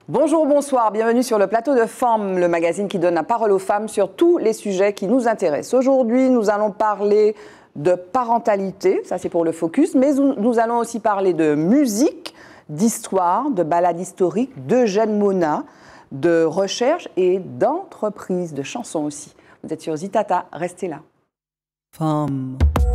Bonjour, bonsoir, bienvenue sur le plateau de Femmes, le magazine qui donne la parole aux femmes sur tous les sujets qui nous intéressent. Aujourd'hui, nous allons parler de parentalité, ça c'est pour le focus, mais nous allons aussi parler de musique, d'histoire, de balades historiques, d'Eugène Mona, de recherche et d'entreprise, de chansons aussi. Vous êtes sur Zitata, restez là. Femmes.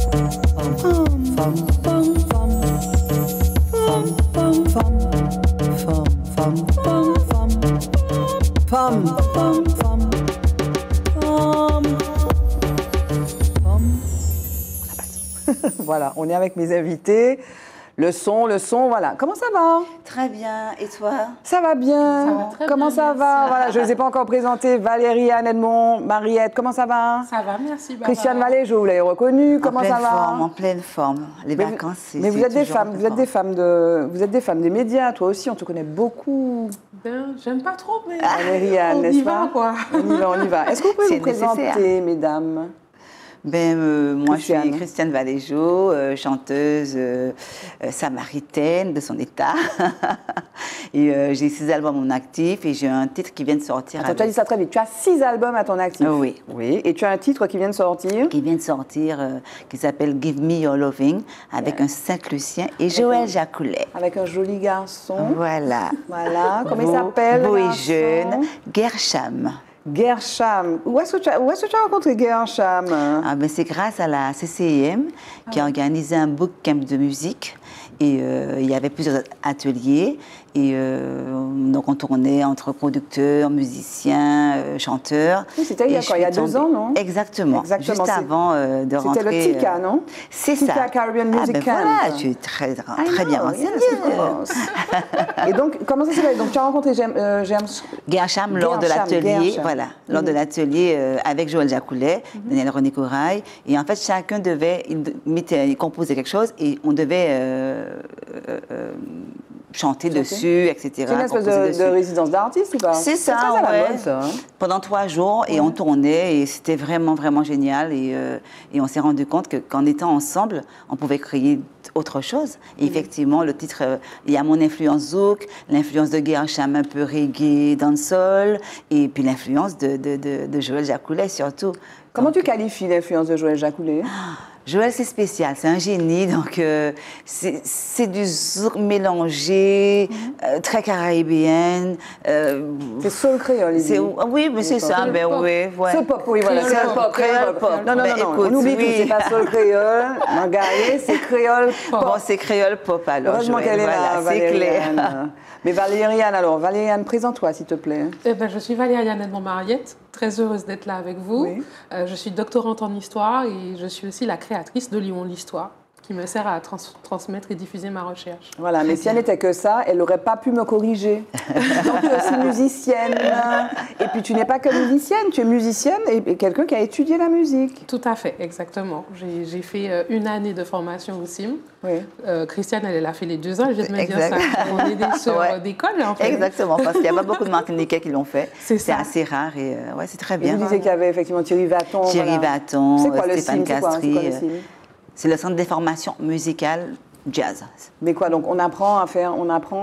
Voilà, on est avec mes invités. Le son, voilà. Comment ça va? Très bien. Et toi? Ça va bien. Ça va très comment bien, ça merci. va? Voilà, je ne les ai pas encore présentés. Valérie, Anne Edmond, Mariette, comment ça va? Ça va, merci Barbara. Christiane Valéjo, vous l'avez reconnu. Comment ça va? En pleine forme. Les vacances, c'est Mais vous êtes des toujours femmes, vous êtes des femmes des médias. Toi aussi, on te connaît beaucoup. Ben, j'aime pas trop, mais Valérie, Anne, on n'est-ce y va, pas? quoi. On y va. Est-ce que vous pouvez C'est vous présenter, nécessaire. mesdames? Moi, Christiane. je suis Christiane Valéjo, chanteuse samaritaine de son état. Et j'ai 6 albums en actif et j'ai un titre qui vient de sortir. Attends, tu as dit ça très vite. Tu as 6 albums à ton actif. Oui. Oui. Et tu as un titre qui vient de sortir. Qui vient de sortir, qui s'appelle Give Me Your Loving, avec un Saint-Lucien et Joël Jacoulet. Avec un joli garçon. Voilà. Voilà. Comment il s'appelle? Beau le et garçon? jeune, Gersham. Gersham. Où est-ce que tu as rencontré Gersham? Ah ben c'est grâce à la CCIM qui a organisé un bootcamp de musique et il y avait plusieurs ateliers et donc on tournait entre producteurs, musiciens, chanteurs. Oui, c'était il y a quoi? Il y a 2 ans, non? Exactement. Exactement, Juste avant de rentrer. C'était le TICA, non? C'est TICA ça. Caribbean Music Voilà, Camp. tu es très I bien know, renseignée. yes, of course. Et donc, comment ça s'appelle? Donc, tu as rencontré Gersham lors de l'atelier, Gersham. voilà, lors de l'atelier avec Joël Jacoulet, Daniel René Corail, et en fait chacun devait, il composait quelque chose et on devait chanter dessus, etc. C'est une espèce de résidence d'artiste ou pas? C'est ça, très à la ouais. mode, ça. Hein? Pendant 3 jours et on tournait et c'était vraiment, vraiment génial et on s'est rendu compte qu'en étant ensemble, on pouvait créer autre chose. Et effectivement, le titre, il y a mon influence zouk, l'influence de Gersham un peu reggae, dancehall et puis l'influence de Joël Jacoulet surtout. Comment tu qualifies l'influence de Joël Jacoulet? Joël, c'est spécial, c'est un génie, donc c'est du zouk mélangé, très caribéen. C'est soul créole, oui, mais c'est ça, ben oui. Ouais. Soul pop, oui, voilà. Créole pop, créole pop. Non, Ben, écoute, on oublie oui. tout, c'est pas soul créole, Mangaïe, c'est créole pop. Bon, c'est créole pop alors. Heureusement Joël, qu'elle est là, voilà, c'est clair. Valériane. Mais Valériane, alors, Valériane, présente-toi, s'il te plaît. Eh ben, je suis Valérie Anne Edmond Mariette, très heureuse d'être là avec vous. Oui. Je suis doctorante en histoire et je suis aussi la créatrice de Lyon l'Histoire, qui me sert à transmettre et diffuser ma recherche. Voilà, mais si elle n'était que ça, elle n'aurait pas pu me corriger. Donc, tu es aussi musicienne. Et puis, tu n'es pas que musicienne, tu es musicienne et quelqu'un qui a étudié la musique. Tout à fait, exactement. J'ai fait 1 année de formation au CIM. Oui. Christiane, elle a fait les 2 ans. Je vais te me dire Exact. ça. On est des sœurs d'école, en fait. Exactement, parce qu'il n'y a pas beaucoup de Martiniquais qui l'ont fait. C'est C'est ça. assez rare et ouais, c'est très Et bien. vous disiez qu'il y avait effectivement Thierry Vaton. Thierry voilà. Vaton, C'est quoi le Stéphane CIM? C'est quoi Castry. le CIM? C'est le centre des formations musicales jazz. Mais quoi, donc on apprend à faire,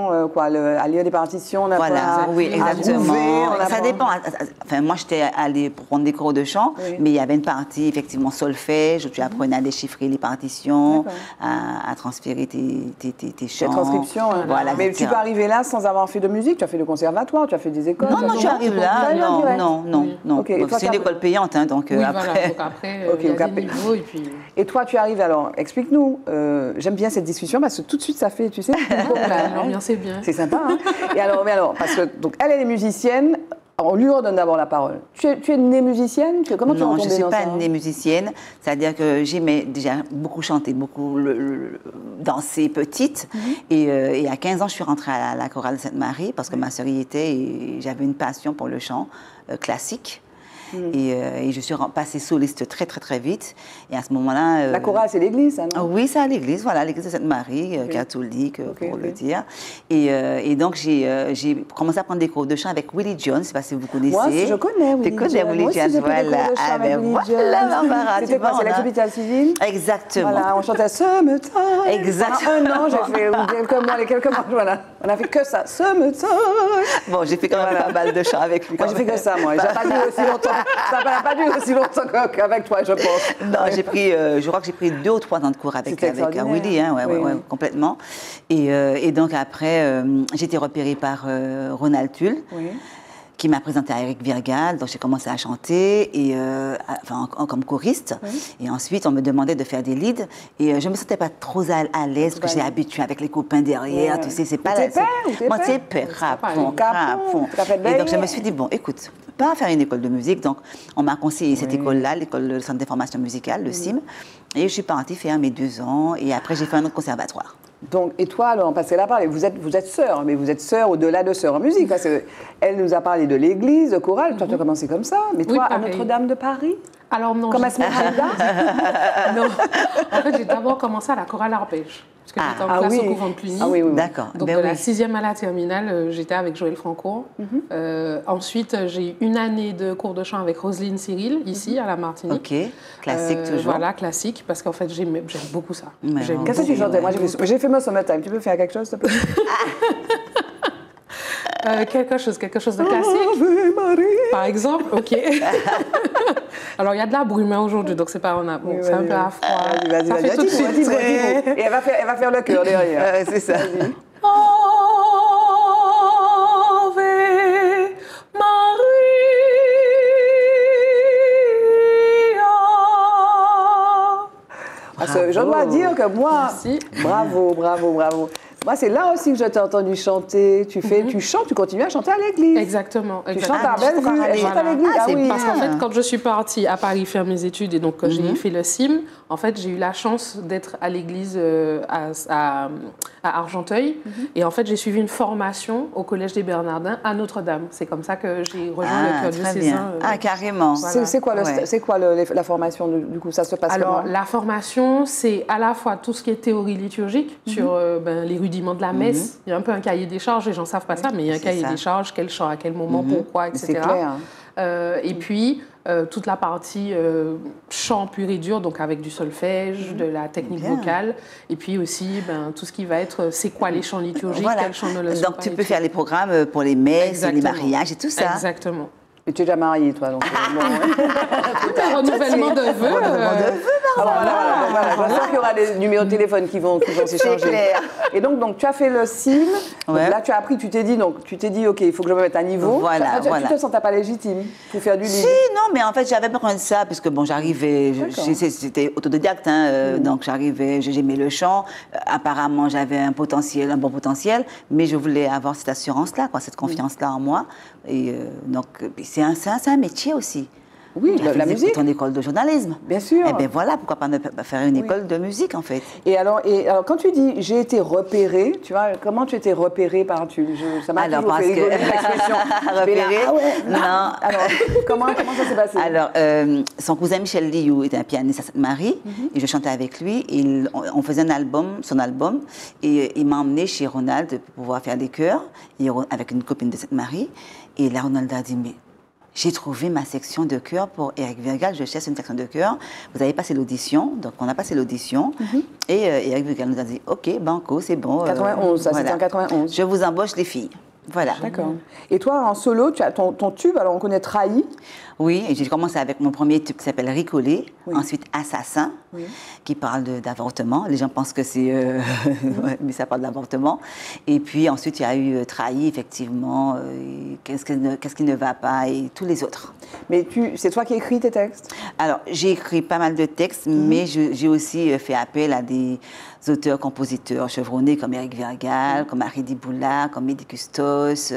à lire des partitions, on apprend Voilà, oui, à exactement. trouver, on Ça apprend- dépend. Enfin, moi, j'étais allée prendre des cours de chant, Oui. mais il y avait une partie, effectivement, solfège, où tu apprenais à déchiffrer les partitions, D'accord. à transférer tes chants. Cette transcription. Hein. Voilà, mais etc. tu peux arriver là sans avoir fait de musique. Tu as fait le conservatoire, tu as fait des écoles. Non, non, tu tu as arrives fait- là, Tu arrives non, direct. non, non, Oui. non. Ok, et toi, C'est une t'as- école payante, hein, donc Oui, après... voilà. Donc après, Ok, il y a donc des après- niveaux et puis... Et toi, tu arrives alors, explique-nous. J'aime bien cette discussion parce que tout de suite, ça fait, tu sais, L'ambiance est bien. c'est sympa. Hein. Et alors, parce que donc elle est musicienne. On lui redonne d'abord la parole. Tu es née musicienne? Comment tu es Non, je tombée ne suis dans pas ça? née musicienne. C'est-à-dire que j'aimais déjà beaucoup chanter, beaucoup danser petite. Et à 15 ans, je suis rentrée à la chorale Sainte-Marie parce que ma sœur y était et j'avais une passion pour le chant classique. Et je suis passée soliste très, très, très vite. Et à ce moment-là... La chorale, c'est l'église, ça, non? Oui, c'est à l'église, voilà, l'église de Sainte-Marie, catholique, pour le dire. Et donc, j'ai commencé à prendre des cours de chant avec Willie Jones, je ne sais pas si vous connaissez. Moi, je connais Willie Jones. Tu connais Willie Moi aussi, Jones, j'ai pris des cours voilà. de chant Ah, avec ben Willie voilà, Jones. Barbara, C'était tu quoi? vois, C'est on la a- capitale civile? Exactement. Voilà, on chantait Summertime. Exact. Pendant 1 an, j'ai fait quelques mois, voilà. On a fait que ça. Summertime. Bon, j'ai fait quand même pas mal de chants avec lui. Moi, j'ai fait que ça, moi. Ça n'a pas duré aussi longtemps. Ça n'a pas duré aussi longtemps qu'avec toi, je pense. Non, j'ai pris, je crois que j'ai pris 2 ou 3 ans de cours avec Willy, hein, ouais, complètement. Et donc après, j'ai été repérée par Ronald Tull. Oui. Qui m'a présenté à Eric Virgal, donc j'ai commencé à chanter et, comme choriste. Oui. Et ensuite, on me demandait de faire des leads et je ne me sentais pas trop à l'aise parce que j'ai habitué avec les copains derrière, tu sais, c'est pas la... Moi, c'est père, capon. Et donc, je me suis dit, bon, écoute, pas faire une école de musique, donc on m'a conseillé cette école-là, le Centre de formation musicale, le CIM, et je suis partie faire mes 2 ans et après, j'ai fait un autre conservatoire. Donc, et toi, alors, parce qu'elle a parlé, vous êtes sœur, mais vous êtes sœur au-delà de sœur en musique, parce qu'elle nous a parlé de l'église, de chorale, toi tu as commencé comme ça, mais toi, à Notre-Dame de Paris? Alors non. Comme Esmeralda? Non. En fait, j'ai d'abord commencé à la chorale arpège, parce que j'étais en classe au couvent de Cluny. D'accord. Donc de la 6e à la terminale, j'étais avec Joël Franco. Ensuite, j'ai eu une année de cours de chant avec Roselyne Cyril, ici, à la Martinique. Ok, classique toujours. Voilà, classique, parce qu'en fait, j'aime beaucoup ça. Qu'est-ce que tu chantais? Moi, j'ai fait mon Summertime. Tu peux faire quelque chose, s'il te plaît? Quelque chose de classique. Par exemple, ok. Alors, il y a de la brume aujourd'hui, donc c'est pas... c'est un peu à froid. Ça fait tout de suite. Et elle va faire le chœur derrière. C'est ça. Ave Maria. Je dois dire que moi... Merci. Bravo. Moi, c'est là aussi que je t'ai entendu chanter. Tu chantes, tu continues à chanter à l'église. Exactement. Tu chantes à Bellevue, elle chante à l'église. Parce qu'en fait, quand je suis partie à Paris faire mes études et donc j'ai fait le CIM, en fait, j'ai eu la chance d'être à l'église à Argenteuil. Et en fait, j'ai suivi une formation au Collège des Bernardins à Notre-Dame. C'est comme ça que j'ai rejoint le cœur diocésain. Carrément. Voilà. C'est quoi la formation, du coup? Ça se passe comment? Alors, la formation, c'est à la fois tout ce qui est théorie liturgique sur les rudiments de la messe. Il y a un peu un cahier des charges, les gens ne savent pas ça, mais il y a un cahier des charges, quel chant, à quel moment, pourquoi, etc. C'est clair. Et puis, toute la partie chant pur et dur, donc avec du solfège, de la technique vocale, et puis aussi tout ce qui va être, c'est quoi les chants liturgiques, quels chants ne le sont pas. Donc, tu peux faire les programmes pour les messes, les mariages et tout ça. Exactement. Et tu es déjà mariée, toi, donc... Tout un renouvellement de vœux. Voilà. Je sens qu'il y aura des numéros de téléphone qui vont s'échanger. Et donc, tu as fait le CIM. Là, tu as appris, tu t'es dit, OK, il faut que je me mette à niveau. Voilà. Tu te sentais pas légitime pour faire du livre? Si, non, mais en fait, j'avais besoin de ça, puisque bon, j'arrivais, c'était autodidacte, donc j'arrivais, j'aimais le chant. Apparemment, j'avais un bon potentiel, mais je voulais avoir cette assurance-là, cette confiance-là en moi. Et donc, c'est un métier aussi. Oui, la musique. Ton école de journalisme. Bien sûr. Eh bien voilà, pourquoi pas faire une école de musique, en fait. Et alors, quand tu dis j'ai été repérée, tu vois, comment tu étais repérée par ça m'a toujours fait rigoler l'expression. Repérée? Non. Alors, comment ça s'est passé? Alors, son cousin Michel Liou était un pianiste à Sainte-Marie, et je chantais avec lui, et on faisait son album, et il m'a emmenée chez Ronald pour pouvoir faire des chœurs, avec une copine de Sainte-Marie, et là, Ronald a dit, mais j'ai trouvé ma section de chœur pour Eric Virgal. Je cherche une section de chœur. Vous avez passé l'audition. Donc, on a passé l'audition. Et Eric Virgal nous a dit, OK, banco, c'est bon. 91, ça, c'était en 91. Je vous embauche, les filles. Voilà. D'accord. Et toi, en solo, tu as ton tube, alors on connaît Trahi. Oui, j'ai commencé avec mon premier tube qui s'appelle Ricolé, ensuite Assassin, qui parle d'avortement. Les gens pensent que c'est... mais ça parle d'avortement. Et puis ensuite, il y a eu Trahi, effectivement, Qu'est-ce qui ne va pas, et tous les autres. Mais c'est toi qui écris tes textes? Alors, j'ai écrit pas mal de textes, mais j'ai aussi fait appel à des auteurs-compositeurs chevronnés comme Eric Virgal, comme Haridi Boula, comme Mehdi Custos.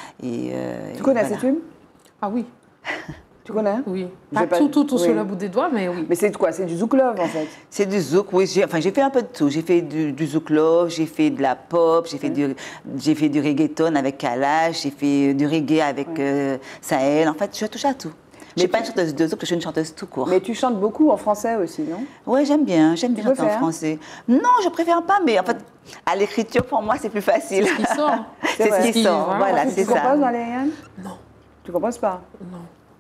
Tu connais ces tubes? Ah oui. Tu connais? Oui. Pas tout sur le bout des doigts, mais oui. Mais c'est quoi? C'est du zouk love, en fait? C'est du zouk, oui. J'ai fait un peu de tout. J'ai fait du zouk love, j'ai fait de la pop, j'ai fait du reggaeton avec Kalash, j'ai fait du reggae avec Sahel. En fait, je touche à tout. Je ne suis pas une chanteuse de zouk, je suis une chanteuse tout court. Mais tu chantes beaucoup en français aussi, non? Oui, j'aime bien chanter en français. Non, je préfère pas, mais en fait, à l'écriture, pour moi, c'est plus facile. C'est ce qui sort. C'est ce qui sort, voilà, c'est ça. Tu composes, Valériane? Non. Tu composes pas? Non.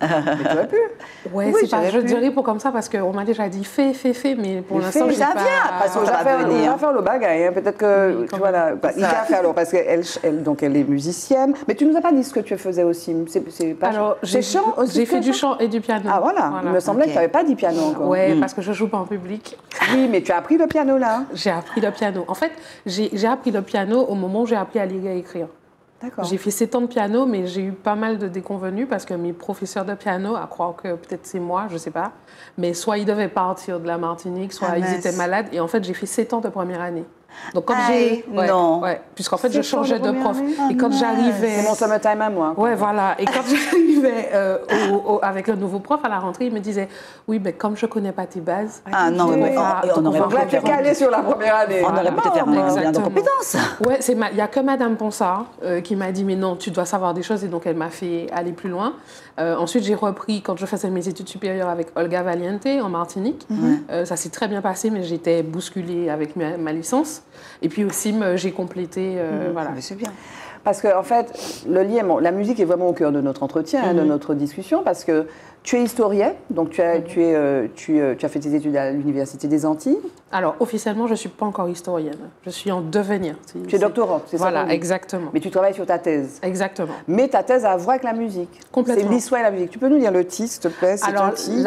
Mais tu aurais pu. Ouais, Oui, je dirais pour comme ça parce qu'on m'a déjà dit fais, mais pour l'instant, j'ai ça pas... vient, Parce qu'on va faire le bagage, hein. Peut-être que, Oui, tu vois, là, il va faire, alors, parce qu'elle donc elle est musicienne. Mais tu nous as pas dit ce que tu faisais aussi. C'est pas Alors, c'est chant aussi. j'ai fait du chant et du piano. Ah voilà, il me semblait que tu n'avais pas dit piano encore. Ouais, parce que je joue pas en public. Oui, mais tu as appris le piano là. J'ai appris le piano. En fait, j'ai appris le piano au moment où j'ai appris à lire et à écrire. D'accord. J'ai fait 7 ans de piano, mais j'ai eu pas mal de déconvenues parce que mes professeurs de piano, à croire que peut-être c'est moi, je sais pas, mais soit ils devaient partir de la Martinique, soit ils étaient malades. Et en fait, j'ai fait 7 ans de première année. Donc, quand puisqu'en fait, je changeais de prof. Et quand j'arrivais... C'est mon summertime à moi. Ouais, voilà. Et quand j'arrivais avec le nouveau prof à la rentrée, il me disait, oui, mais comme je connais pas tes bases... Ah non, mais on aurait Donc là, tu es calé sur la première année. On aurait peut-être fait de compétences. Ouais, il y a que Madame Ponsard qui m'a dit, mais non, tu dois savoir des choses. Et donc, elle m'a fait aller plus loin. Ensuite, j'ai repris, quand je faisais mes études supérieures avec Olga Valiente en Martinique. Ça s'est très bien passé, mais j'étais bousculée avec ma licence. Et puis aussi, j'ai complété, voilà. C'est bien. Parce que en fait, le lien, la musique est vraiment au cœur de notre entretien, de notre discussion, parce que tu es historienne, donc tu as fait tes études à l'Université des Antilles. Alors, officiellement, je ne suis pas encore historienne. Je suis en devenir. Tu es doctorante, c'est ça? Voilà, exactement. Mais tu travailles sur ta thèse. Exactement. Mais ta thèse a à voir avec la musique. Complètement. C'est l'histoire et la musique. Tu peux nous dire le titre, s'il te plaît? Alors,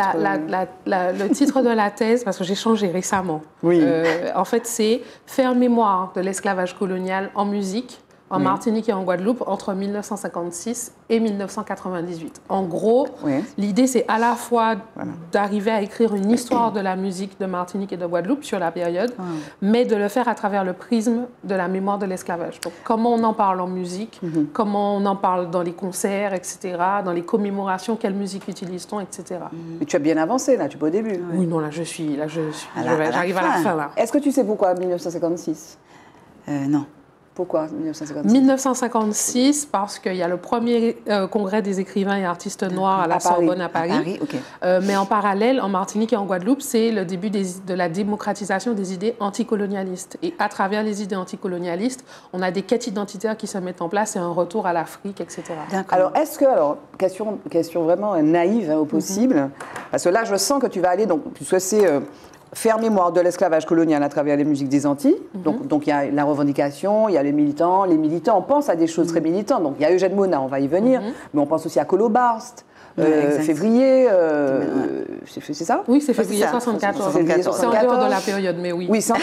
le titre de la thèse, parce que j'ai changé récemment. Oui. En fait, c'est « Faire mémoire de l'esclavage colonial en musique ». En Martinique et en Guadeloupe entre 1956 et 1998. En gros, l'idée, c'est à la fois d'arriver à écrire une histoire de la musique de Martinique et de Guadeloupe sur la période, mais de le faire à travers le prisme de la mémoire de l'esclavage. Donc, comment on en parle en musique, comment on en parle dans les concerts, etc., dans les commémorations, quelle musique utilise-t-on, etc. Mais tu as bien avancé, là, tu es pas au début. Oui, non, j'arrive à la fin, là. Est-ce que tu sais pourquoi 1956? Non. Pourquoi 1956? 1956, parce qu'il y a le premier congrès des écrivains et artistes noirs à la Sorbonne à Paris. Mais en parallèle, en Martinique et en Guadeloupe, c'est le début de la démocratisation des idées anticolonialistes. Et à travers les idées anticolonialistes, on a des quêtes identitaires qui se mettent en place et un retour à l'Afrique, etc. Alors, question vraiment naïve au possible, parce que là, je sens que tu vas aller, donc, puisque c'est... faire mémoire de l'esclavage colonial à travers les musiques des Antilles. Donc il y a la revendication, il y a les militants. Les militants, on pense à des choses très militantes. Donc il y a Eugène Mona, on va y venir, mais on pense aussi à Colo Barst. Février, c'est ça? Oui, c'est février 74. C'est en dehors de la période, mais oui. Oui, ça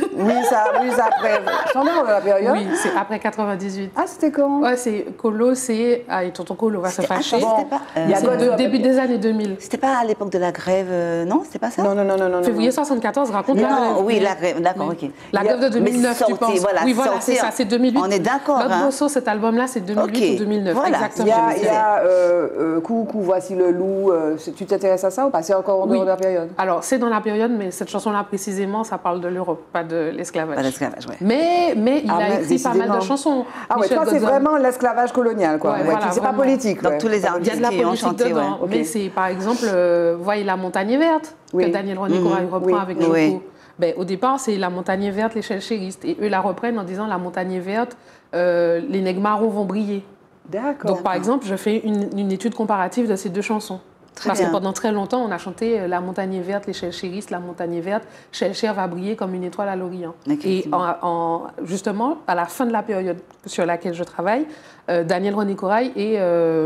après. C'est en dehors de la période? Oui, c'est après 98. Ah, c'était quand? Ouais, c'est Colo, c'est... Ah, et tonton Colo va se fâcher. C'est début des années 2000. C'était pas à l'époque de la grève, non? C'était pas ça? Non. Février 74 raconte la grève. Oui, la grève, d'accord, ok. La grève de 2009, tu penses? Oui, voilà, c'est ça, c'est 2008. On est d'accord. L'autre Bosso, cet album-là, c'est 2008 ou 2009. Exactement. Il y a Coucou, voici le loup. Tu t'intéresses à ça ou pas? C'est encore en dehors de la période? Alors, c'est dans la période, mais cette chanson-là, précisément, ça parle de l'Europe, pas de l'esclavage. Pas l'esclavage, oui. Mais il a écrit pas mal de chansons. Ah ouais, toi, c'est vraiment l'esclavage colonial, quoi. C'est pas politique. Donc, tous les artistes qui ont chanté, mais c'est, par exemple, voyez La Montagne Verte, que Daniel René Corail reprend avec Joko. Au départ, c'est La Montagne Verte, les chéristes. Et eux la reprennent en disant La Montagne Verte, les nègres marrons vont briller. D'accord. Donc, par exemple, je fais une étude comparative de ces deux chansons. Parce que pendant très longtemps, on a chanté La Montagne Verte, les chéristes, La Montagne Verte, Cher va briller comme une étoile à l'Orient. Et justement, à la fin de la période sur laquelle je travaille, Daniel René Corail et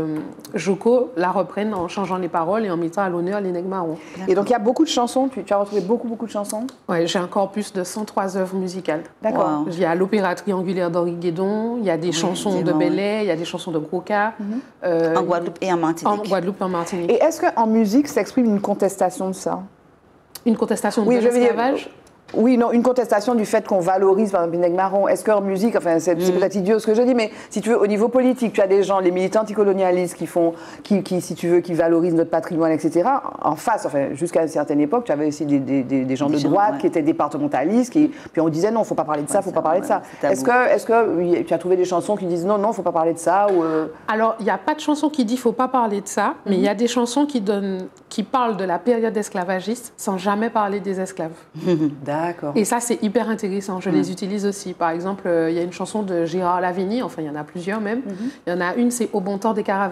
Joko la reprennent en changeant les paroles et en mettant à l'honneur les nègres marrons. Et donc, il y a beaucoup de chansons, tu as retrouvé beaucoup de chansons? Oui, j'ai un corpus de 103 œuvres musicales. D'accord. Il y a l'opéra triangulaire d'Henri Guédon, il y a des chansons de Bellet, il y a des chansons de Groka. En Guadeloupe et en Martinique. En Guadeloupe et en Martinique. Et est-ce qu'en musique s'exprime une contestation de ça? Une contestation de l'esclavage? Oui, non, une contestation du fait qu'on valorise, par exemple, les nègres marrons. Est-ce qu'en musique, enfin, c'est peut-être idiot ce que je dis, mais si tu veux, au niveau politique, tu as des gens, les militants anticolonialistes qui, si tu veux, qui valorisent notre patrimoine, etc. En face, enfin, jusqu'à une certaine époque, tu avais aussi des gens de droite qui étaient départementalistes, puis on disait non, il ne faut pas parler de ça, il ne faut pas parler de ça. Est-ce que tu as trouvé des chansons qui disent non, il ne faut pas parler de ça Alors, il n'y a pas de chanson qui dit il ne faut pas parler de ça, mais il y a des chansons qui parlent de la période esclavagiste sans jamais parler des esclaves. D'accord. Et ça, c'est hyper intéressant. Je les utilise aussi. Par exemple, il y a une chanson de Gérard Lavigny, enfin, il y en a plusieurs même. Il y en a une, c'est Au bon temps des caravelles.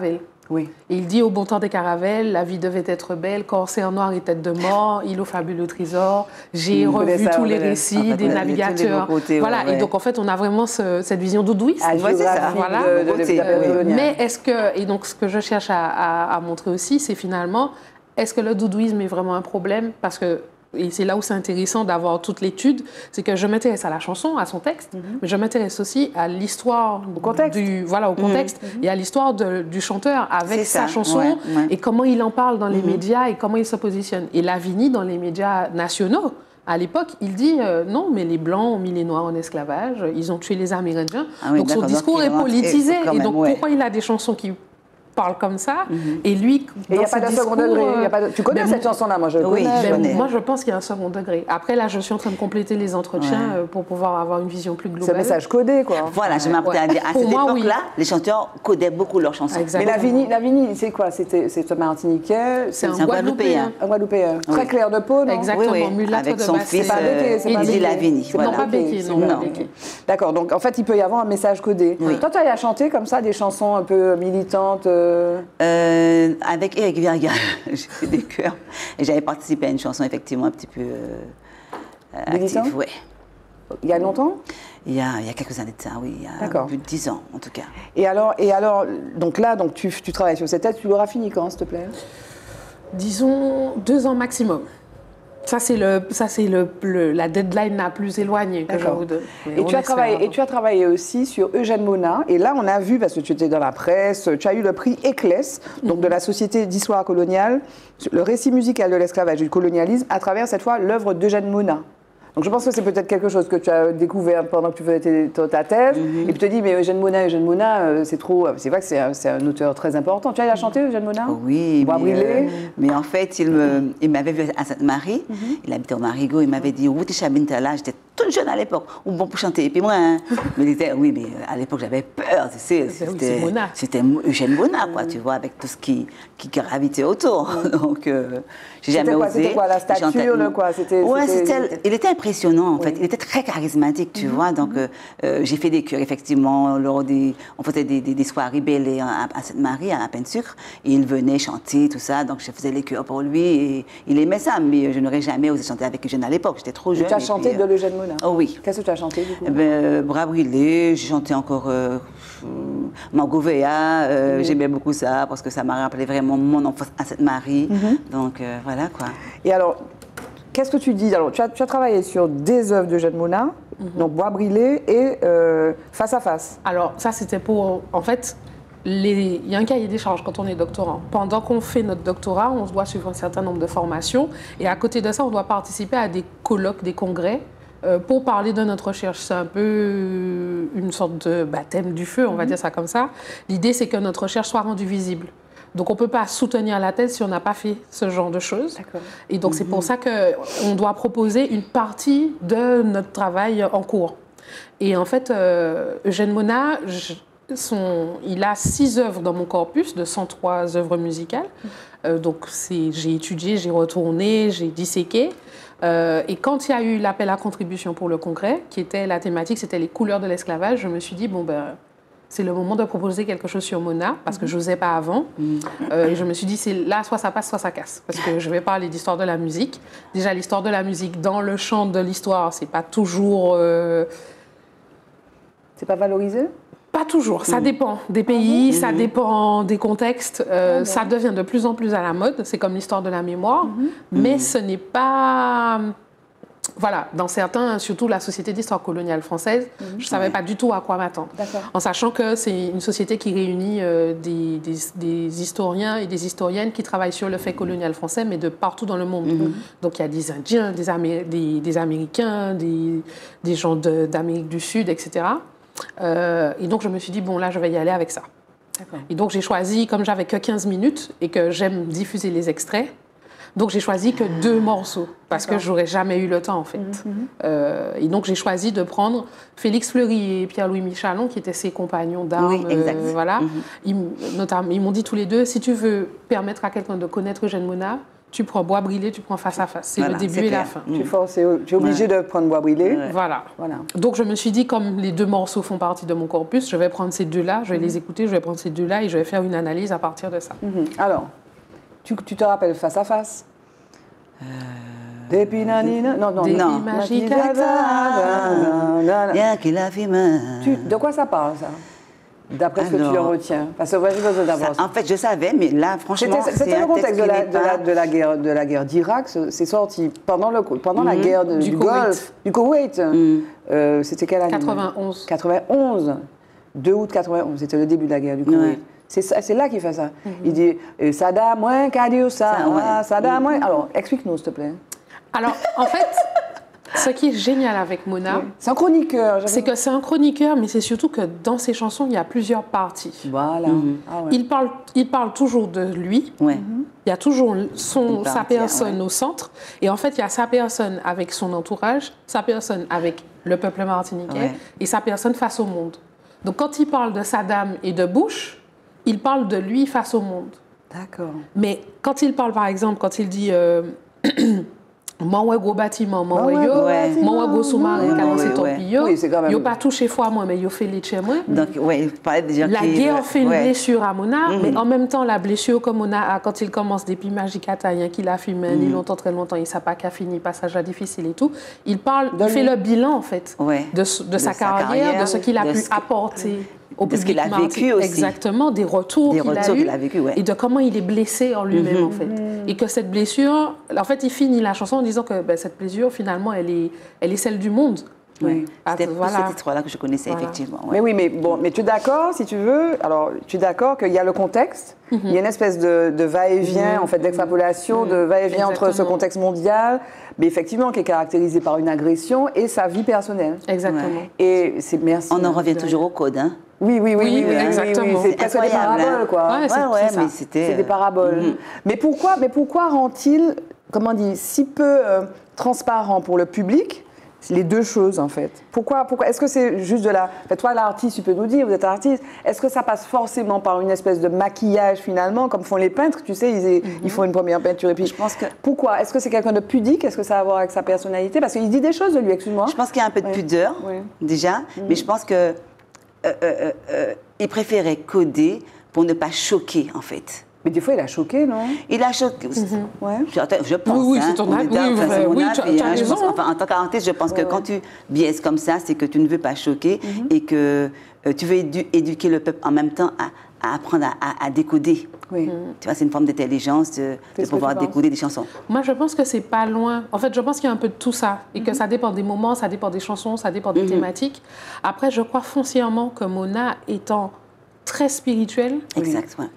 Oui. Et il dit au bon temps des caravelles, la vie devait être belle, corsaire noir et tête de mort, îlot fabuleux trésor. J'ai revu tous les récits des navigateurs. Voilà. Et donc en fait, on a vraiment cette vision doudouiste. c'est ça. Voilà. Mais est-ce que, et donc ce que je cherche à montrer aussi, c'est finalement, est-ce que le doudouisme est vraiment un problème? Parce que et c'est là où c'est intéressant d'avoir toute l'étude, c'est que je m'intéresse à la chanson, à son texte, mais je m'intéresse aussi à l'histoire, au contexte, au contexte et à l'histoire du chanteur avec sa chanson et comment il en parle dans les médias et comment il se positionne. Et Lavigny, dans les médias nationaux, à l'époque, il dit non, mais les Blancs ont mis les Noirs en esclavage, ils ont tué les Amérindiens. Donc son discours est politisé. Et donc pourquoi il a des chansons qui parle comme ça, et lui, il n'y a pas de second degré. Tu connais cette chanson-là? Moi, je connais. Moi, je pense qu'il y a un second degré. Après, là, je suis en train de compléter les entretiens pour pouvoir avoir une vision plus globale. C'est un message codé, quoi. Voilà, je m'apprête à dire. À cette époque-là, les chanteurs codaient beaucoup leurs chansons. Exactement. Mais Lavigny, c'est quoi? C'est un Martiniquais? C'est un Guadeloupéen. Un Guadeloupéen. Très clair de peau, non? Exactement, mulâtre de son fils, Eddie Lavigny. Non, pas Béquet, non. D'accord, donc en fait, il peut y avoir un message codé. Toi, tu as chanté comme ça des chansons un peu militantes avec Eric Virgal, j'ai fait des chœurs. Et j'avais participé à une chanson, effectivement, un petit peu active. Ouais. Il y a longtemps? Il y a quelques années de ça, oui. Il y a plus de 10 ans, en tout cas. Et alors donc tu travailles sur cette tête, tu l'auras fini quand, s'il te plaît? Disons 2 ans maximum. Ça, c'est la deadline la plus éloignée que je vous donne. Et tu as travaillé aussi sur Eugène Mona. Et là, on a vu, parce que tu étais dans la presse, tu as eu le prix ECLES, donc de la Société d'histoire coloniale, le récit musical de l'esclavage et du colonialisme, à travers, cette fois, l'œuvre d'Eugène Mona. Donc je pense que c'est peut-être quelque chose que tu as découvert pendant que tu faisais ta thèse, et puis tu te dis, mais Eugène Mona, c'est trop... C'est vrai que c'est un auteur très important. Tu as chanté Eugène Mona? Oui, mais en fait, il m'avait vu à Sainte-Marie, il habitait au Marigot, il m'avait dit, où tu es là? J'étais toute jeune à l'époque, ou bon pour chanter. Et puis moi, mais mais à l'époque, j'avais peur, c'était Eugène Mona, quoi, tu vois, avec tout ce qui gravitait autour. Donc, j'ai jamais osé. C'était quoi, la stature, quoi? Il était impressionnant, en fait. Il était très charismatique, tu vois. Donc, j'ai fait des chœurs, effectivement. On faisait des soirées belles à Sainte-Marie, à Pain de Sucre. Et il venait chanter, tout ça. Donc, je faisais les chœurs pour lui. Et il aimait ça. Mais je n'aurais jamais osé chanter avec Eugène à l'époque. J'étais trop jeune. Tu as chanté de l'Eugène Mona? Oh oui. Qu'est-ce que tu as chanté, du coup? Bras brûlés. J'ai chanté encore Margot Véa. J'aimais beaucoup ça parce que ça m'a rappelé vraiment mon enfance à Sainte-Marie. Donc, voilà, quoi. Et alors... Qu'est-ce que tu dis? Alors, tu as travaillé sur des œuvres d'Eugène Mona, donc Bois Brûlés et Face à Face. Alors, ça, c'était pour... En fait, il y a un cahier des charges quand on est doctorant. Pendant qu'on fait notre doctorat, on doit suivre un certain nombre de formations. Et à côté de ça, on doit participer à des colloques, des congrès, pour parler de notre recherche. C'est un peu une sorte de baptême du feu, on va dire ça comme ça. L'idée, c'est que notre recherche soit rendue visible. Donc, on ne peut pas soutenir la thèse si on n'a pas fait ce genre de choses. Et donc, c'est pour ça qu'on doit proposer une partie de notre travail en cours. Et en fait, Eugène Mona, il a 6 œuvres dans mon corpus, de 103 œuvres musicales. Donc, j'ai étudié, j'ai retourné, j'ai disséqué. Et quand il y a eu l'appel à contribution pour le congrès, qui était la thématique, c'était les couleurs de l'esclavage, je me suis dit, bon, ben... c'est le moment de proposer quelque chose sur Mona, parce que je n'osais pas avant. Et je me suis dit, c'est là, soit ça passe, soit ça casse. Parce que je vais parler d'histoire de la musique. Déjà, l'histoire de la musique, dans le champ de l'histoire, c'est pas toujours... C'est pas valorisé? Pas toujours. Ça dépend des pays, ça dépend des contextes. Ça devient de plus en plus à la mode. C'est comme l'histoire de la mémoire. Mais ce n'est pas... Voilà, dans certains, surtout la Société d'histoire coloniale française, je ne savais pas du tout à quoi m'attendre. En sachant que c'est une société qui réunit des historiens et des historiennes qui travaillent sur le fait colonial français, mais de partout dans le monde. Donc il y a des Indiens, des Américains, des gens d'Amérique du Sud, etc. Et donc je me suis dit, bon là, je vais y aller avec ça. Et donc j'ai choisi, comme j'avais que 15 minutes et que j'aime diffuser les extraits, donc j'ai choisi que 2 morceaux, parce que j'aurais jamais eu le temps en fait. Et donc j'ai choisi de prendre Félix Fleury et Pierre-Louis Michalon, qui étaient ses compagnons d'armes. Voilà. Ils m'ont dit tous les deux, si tu veux permettre à quelqu'un de connaître Eugène Mona, tu prends Bois Brilé, tu prends Face à Face. C'est Voilà, le début c'est et la clair. fin. Tu es obligé de prendre Bois Brilé. Voilà. Voilà. Donc je me suis dit, comme les 2 morceaux font partie de mon corpus, je vais prendre ces 2-là, je vais les écouter, je vais prendre ces 2-là et je vais faire une analyse à partir de ça. Alors, tu te rappelles Face à Face Depuis nanina. Non. Depuis Magique De quoi ça parle, ça? D'après ce que tu en retiens. Parce que moi, j'ai besoin d'avoir ça. En fait, je savais, mais là, franchement, c'était le contexte de la guerre d'Irak. C'est sorti pendant la guerre du Golfe, du Koweït. C'était quelle année? 91. 91. 2 août 91. C'était le début de la guerre du Koweït. C'est là qu'il fait ça. Il dit Saddam, moi, qu'a dit ça? Saddam, moi. Alors, explique-nous, s'il te plaît. Alors, en fait, ce qui est génial avec Mona, c'est un chroniqueur. C'est que c'est un chroniqueur, mais c'est surtout que dans ses chansons, il y a plusieurs parties. Voilà. Ah ouais. Il parle toujours de lui. Ouais. Il y a toujours sa personne au centre. Et en fait, il y a sa personne avec son entourage, sa personne avec le peuple martiniquais et sa personne face au monde. Donc, quand il parle de Saddam et de Bush, il parle de lui face au monde. D'accord. Mais quand il parle, par exemple, quand il dit... Moi, gros bâtiment, moi, gros sous-marin, qui a lancé ton pillot. Il n'a pas touché foi, moi, mais il a fait les chez moi. Donc, il parlait des gens la guerre fait une blessure à Mona, mais en même temps, la blessure que Mona a quand il commence depuis Magique Ataïen, qu'il a fumé longtemps, très longtemps, il ne sait pas qu'à fini, passage à difficile et tout. Il fait le bilan, en fait, de sa carrière, de ce qu'il a pu apporter. De ce qu'il a vécu aussi. Exactement, des retours qu'il a vécu, et de comment il est blessé en lui-même, en fait. Et que cette blessure, en fait, il finit la chanson en disant que cette blessure, finalement, elle est celle du monde. Oui. C'était plus ce titre-là que je connaissais, effectivement. Mais oui, mais tu es d'accord, si tu veux, alors tu es d'accord qu'il y a le contexte, il y a une espèce de va-et-vient, en fait, d'extrapolation, de va-et-vient entre ce contexte mondial, mais effectivement qui est caractérisé par une agression et sa vie personnelle. Exactement. Et on en revient toujours au code, hein. Oui, exactement. C'est presque des paraboles, quoi. Mais c'est des paraboles. Mais pourquoi rend-il, comment dire, si peu transparent pour le public les deux choses, en fait? Pourquoi est-ce que c'est juste de la... Toi, l'artiste, tu peux nous dire, vous êtes artiste, est-ce que ça passe forcément par une espèce de maquillage, finalement, comme font les peintres, tu sais, ils font une première peinture et puis... Je pense que... Pourquoi? Est-ce que c'est quelqu'un de pudique? Est-ce que ça a à voir avec sa personnalité? Parce qu'il dit des choses de lui, excuse-moi. Je pense qu'il y a un peu de pudeur, déjà, mais je pense que il préférait coder pour ne pas choquer, en fait. Mais des fois, il a choqué, non? Il a choqué. Je pense. Oui, c'est ton avis. Tu as raison. En tant qu'artiste, je pense que quand tu biaises comme ça, c'est que tu ne veux pas choquer et que tu veux éduquer le peuple en même temps à apprendre à décoder. Oui. Tu vois, c'est une forme d'intelligence de pouvoir décoder des chansons. Moi, je pense que c'est pas loin. En fait, je pense qu'il y a un peu de tout ça et que ça dépend des moments, ça dépend des chansons, ça dépend des thématiques. Après, je crois foncièrement que Mona étant très spirituelle. Exact, ouais.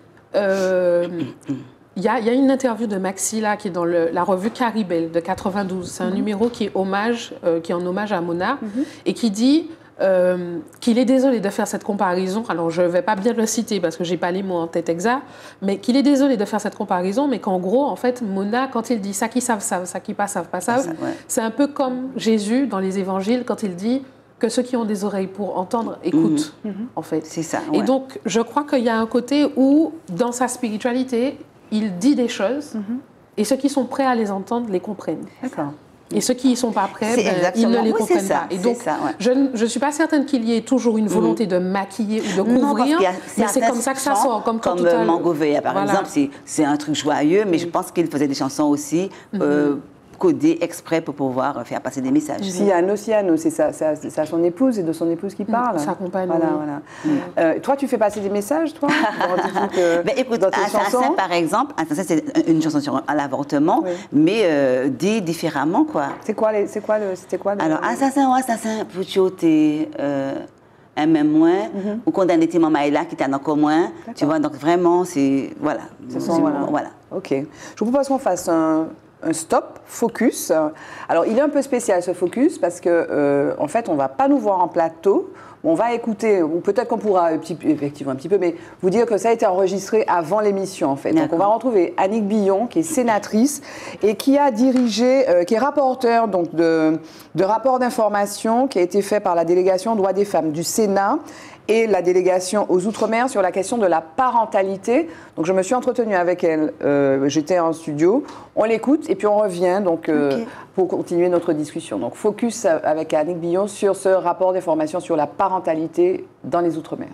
Il y a une interview de Maxi là, qui est dans la revue Caribel de 92. C'est un numéro qui est en hommage à Mona et qui dit qu'il est désolé de faire cette comparaison. Alors, je ne vais pas bien le citer parce que je n'ai pas les mots en tête exact, mais qu'il est désolé de faire cette comparaison, mais qu'en gros, en fait, Mona, quand il dit « ça qui savent, savent, ça qui pas savent, pas savent », c'est un peu comme Jésus dans les évangiles quand il dit que ceux qui ont des oreilles pour entendre écoutent, en fait. C'est ça. Et donc, je crois qu'il y a un côté où, dans sa spiritualité, il dit des choses et ceux qui sont prêts à les entendre les comprennent. D'accord. Et ceux qui ne sont pas prêts, ils ne les comprennent pas. Et donc, je ne suis pas certaine qu'il y ait toujours une volonté de maquiller ou de couvrir, mais c'est comme ça que ça sort. Comme Mangovea, par exemple, c'est un truc joyeux, mais je pense qu'il faisait des chansons aussi codées exprès pour pouvoir faire passer des messages. Siano, c'est ça son épouse, et de son épouse qui parle. Sa compagne. Voilà. Toi, tu fais passer des messages, toi? Écoute, Assassin, par exemple, Assassin, c'est une chanson sur l'avortement, mais dit différemment, quoi. C'était quoi Alors, Assassin ou Assassin, pour t'es un même moins, ou condamner tes mamans là qui t'en encore moins. Tu vois, donc vraiment, c'est... Voilà. Voilà. Ok. Je vous propose qu'on fasse un stop, focus. Alors, il est un peu spécial, ce focus, parce que en fait, on ne va pas nous voir en plateau. On va écouter, ou peut-être qu'on pourra, effectivement un petit peu, mais vous dire que ça a été enregistré avant l'émission, en fait. Donc, on va retrouver Annick Billon, qui est sénatrice et qui a dirigé, qui est rapporteur donc, de rapport d'information qui a été fait par la délégation droits des femmes du Sénat et la délégation aux Outre-mer sur la question de la parentalité. Donc je me suis entretenue avec elle, j'étais en studio, on l'écoute et puis on revient donc, pour continuer notre discussion. Donc focus avec Annick Billon sur ce rapport d'information sur la parentalité dans les Outre-mer.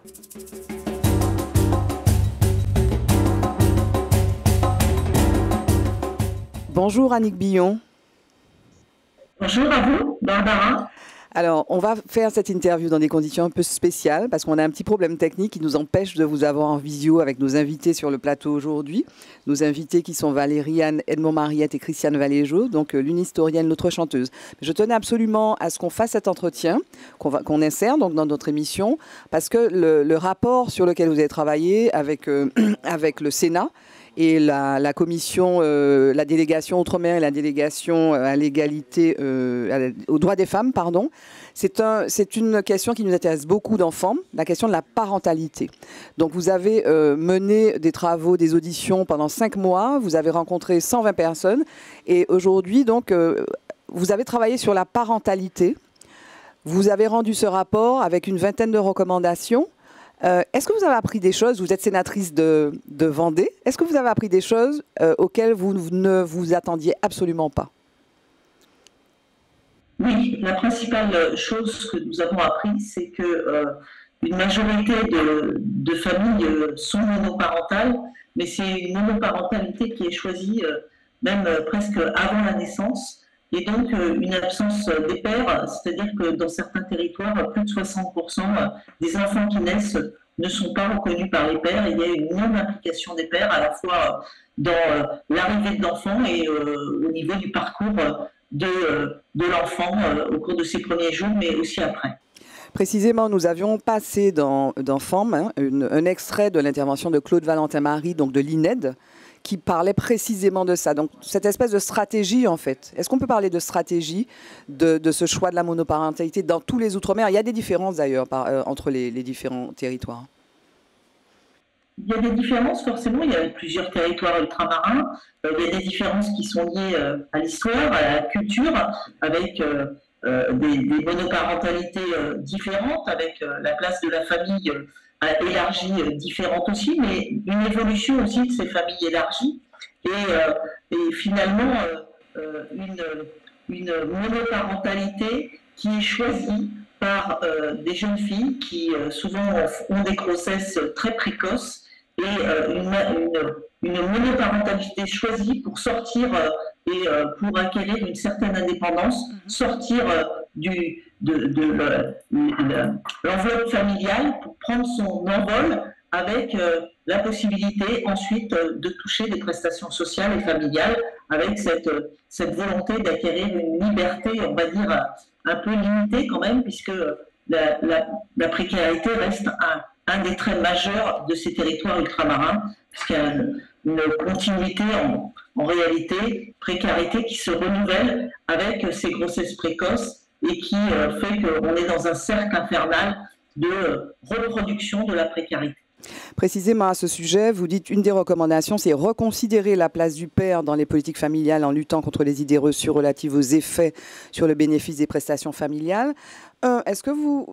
Bonjour Annick Billon. Bonjour à vous, Barbara. Alors, on va faire cette interview dans des conditions un peu spéciales parce qu'on a un petit problème technique qui nous empêche de vous avoir en visio avec nos invités sur le plateau aujourd'hui. Nos invités qui sont Valérie-Anne Edmond-Mariette et Christiane Valéjo, donc l'une historienne, l'autre chanteuse. Je tenais absolument à ce qu'on fasse cet entretien, qu'on insère donc dans notre émission, parce que le rapport sur lequel vous avez travaillé avec, avec le Sénat, et la commission, la délégation Outre-mer et la délégation à l'égalité, aux droits des femmes, pardon, c'est une question qui nous intéresse beaucoup d'enfants, la question de la parentalité. Donc vous avez mené des travaux, des auditions pendant 5 mois, vous avez rencontré 120 personnes et aujourd'hui, donc, vous avez travaillé sur la parentalité. Vous avez rendu ce rapport avec une vingtaine de recommandations. Est-ce que vous avez appris des choses? Vous êtes sénatrice de Vendée. Est-ce que vous avez appris des choses auxquelles vous ne vous attendiez absolument pas? Oui, la principale chose que nous avons appris, c'est que une majorité de familles sont monoparentales, mais c'est une monoparentalité qui est choisie même presque avant la naissance. Et donc, une absence des pères, c'est-à-dire que dans certains territoires, plus de 60% des enfants qui naissent ne sont pas reconnus par les pères. Il y a une non-implication des pères à la fois dans l'arrivée de l'enfant et au niveau du parcours de l'enfant au cours de ses premiers jours, mais aussi après. Précisément, nous avions passé dans FEM un extrait de l'intervention de Claude Valentin-Marie, donc de l'INED, qui parlait précisément de ça. Donc, cette espèce de stratégie, en fait. Est-ce qu'on peut parler de stratégie de ce choix de la monoparentalité dans tous les Outre-mer? Il y a des différences, d'ailleurs, entre les différents territoires. Il y a des différences, forcément. Il y a plusieurs territoires ultramarins. Il y a des différences qui sont liées à l'histoire, à la culture, avec des monoparentalités différentes, avec la place de la famille élargie différente aussi, mais une évolution aussi de ces familles élargies et finalement une monoparentalité qui est choisie par des jeunes filles qui souvent ont des grossesses très précoces et une monoparentalité choisie pour sortir et pour acquérir une certaine indépendance, sortir de l'enveloppe familiale pour prendre son envol avec la possibilité ensuite de toucher des prestations sociales et familiales avec cette volonté d'acquérir une liberté, on va dire, un peu limitée quand même, puisque la précarité reste un des traits majeurs de ces territoires ultramarins, puisqu'il y a une continuité en réalité, précarité qui se renouvelle avec ces grossesses précoces et qui fait qu'on est dans un cercle infernal de reproduction de la précarité. Précisément à ce sujet, vous dites une des recommandations, c'est reconsidérer la place du père dans les politiques familiales en luttant contre les idées reçues relatives aux effets sur le bénéfice des prestations familiales. Est-ce que vous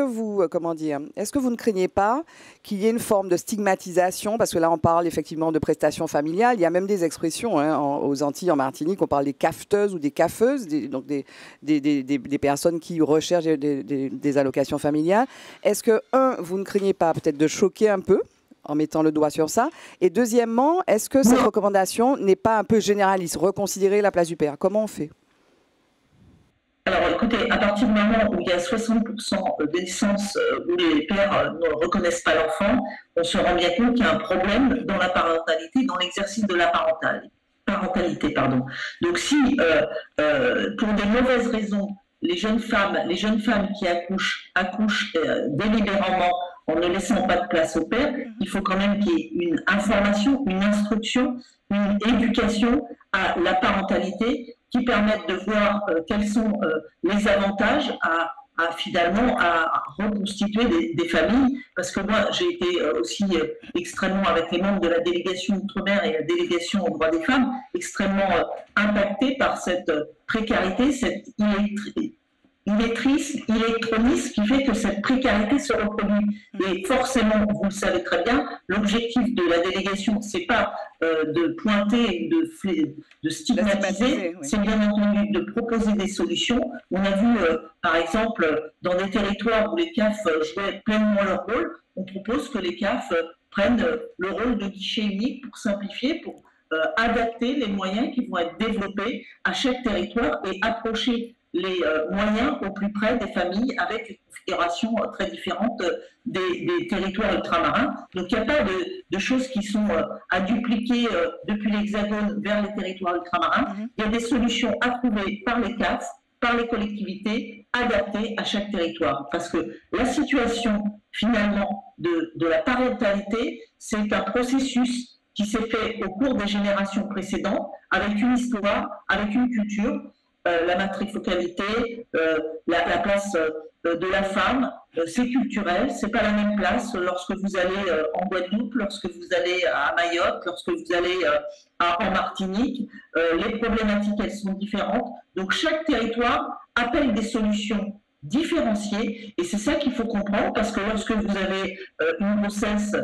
ne craignez pas qu'il y ait une forme de stigmatisation, parce que là on parle effectivement de prestations familiales, il y a même des expressions aux Antilles, en Martinique, on parle des cafeteuses ou des cafeuses, donc des personnes qui recherchent des allocations familiales. Est-ce que, vous ne craignez pas peut-être de choquer un peu en mettant le doigt sur ça? Et deuxièmement, est-ce que cette recommandation n'est pas un peu généraliste, reconsidérer la place du père? Comment on fait? Alors écoutez, à partir du moment où il y a 60% des naissances où les pères ne reconnaissent pas l'enfant, on se rend bien compte qu'il y a un problème dans la parentalité, dans l'exercice de la parentalité. Donc si, pour des mauvaises raisons, les jeunes femmes qui accouchent délibérément en ne laissant pas de place au père, il faut quand même qu'il y ait une information, une instruction, une éducation à la parentalité qui permettent de voir quels sont les avantages finalement à reconstituer des familles, parce que moi j'ai été aussi extrêmement, avec les membres de la délégation Outre-mer et la délégation aux droits des femmes, extrêmement impactée par cette précarité, cette illettrisme, illectronisme, qui fait que cette précarité se reproduit. Et forcément, vous le savez très bien, l'objectif de la délégation, c'est pas de pointer, de stigmatiser, c'est bien entendu de proposer des solutions. On a vu, par exemple, dans des territoires où les CAF jouaient pleinement leur rôle, on propose que les CAF prennent le rôle de guichet unique pour simplifier, pour adapter les moyens qui vont être développés à chaque territoire et approcher les moyens au plus près des familles avec une configuration très différente des territoires ultramarins. Donc il n'y a pas de choses qui sont à dupliquer depuis l'Hexagone vers les territoires ultramarins. Il y a des solutions approuvées par les CAF, par les collectivités, adaptées à chaque territoire. Parce que la situation finalement de la parentalité, c'est un processus qui s'est fait au cours des générations précédentes, avec une histoire, avec une culture, la matrifocalité, la place de la femme, c'est culturel, c'est pas la même place lorsque vous allez en Guadeloupe, lorsque vous allez à Mayotte, lorsque vous allez en Martinique, les problématiques elles sont différentes, donc chaque territoire appelle des solutions différenciées et c'est ça qu'il faut comprendre parce que lorsque vous avez une grossesse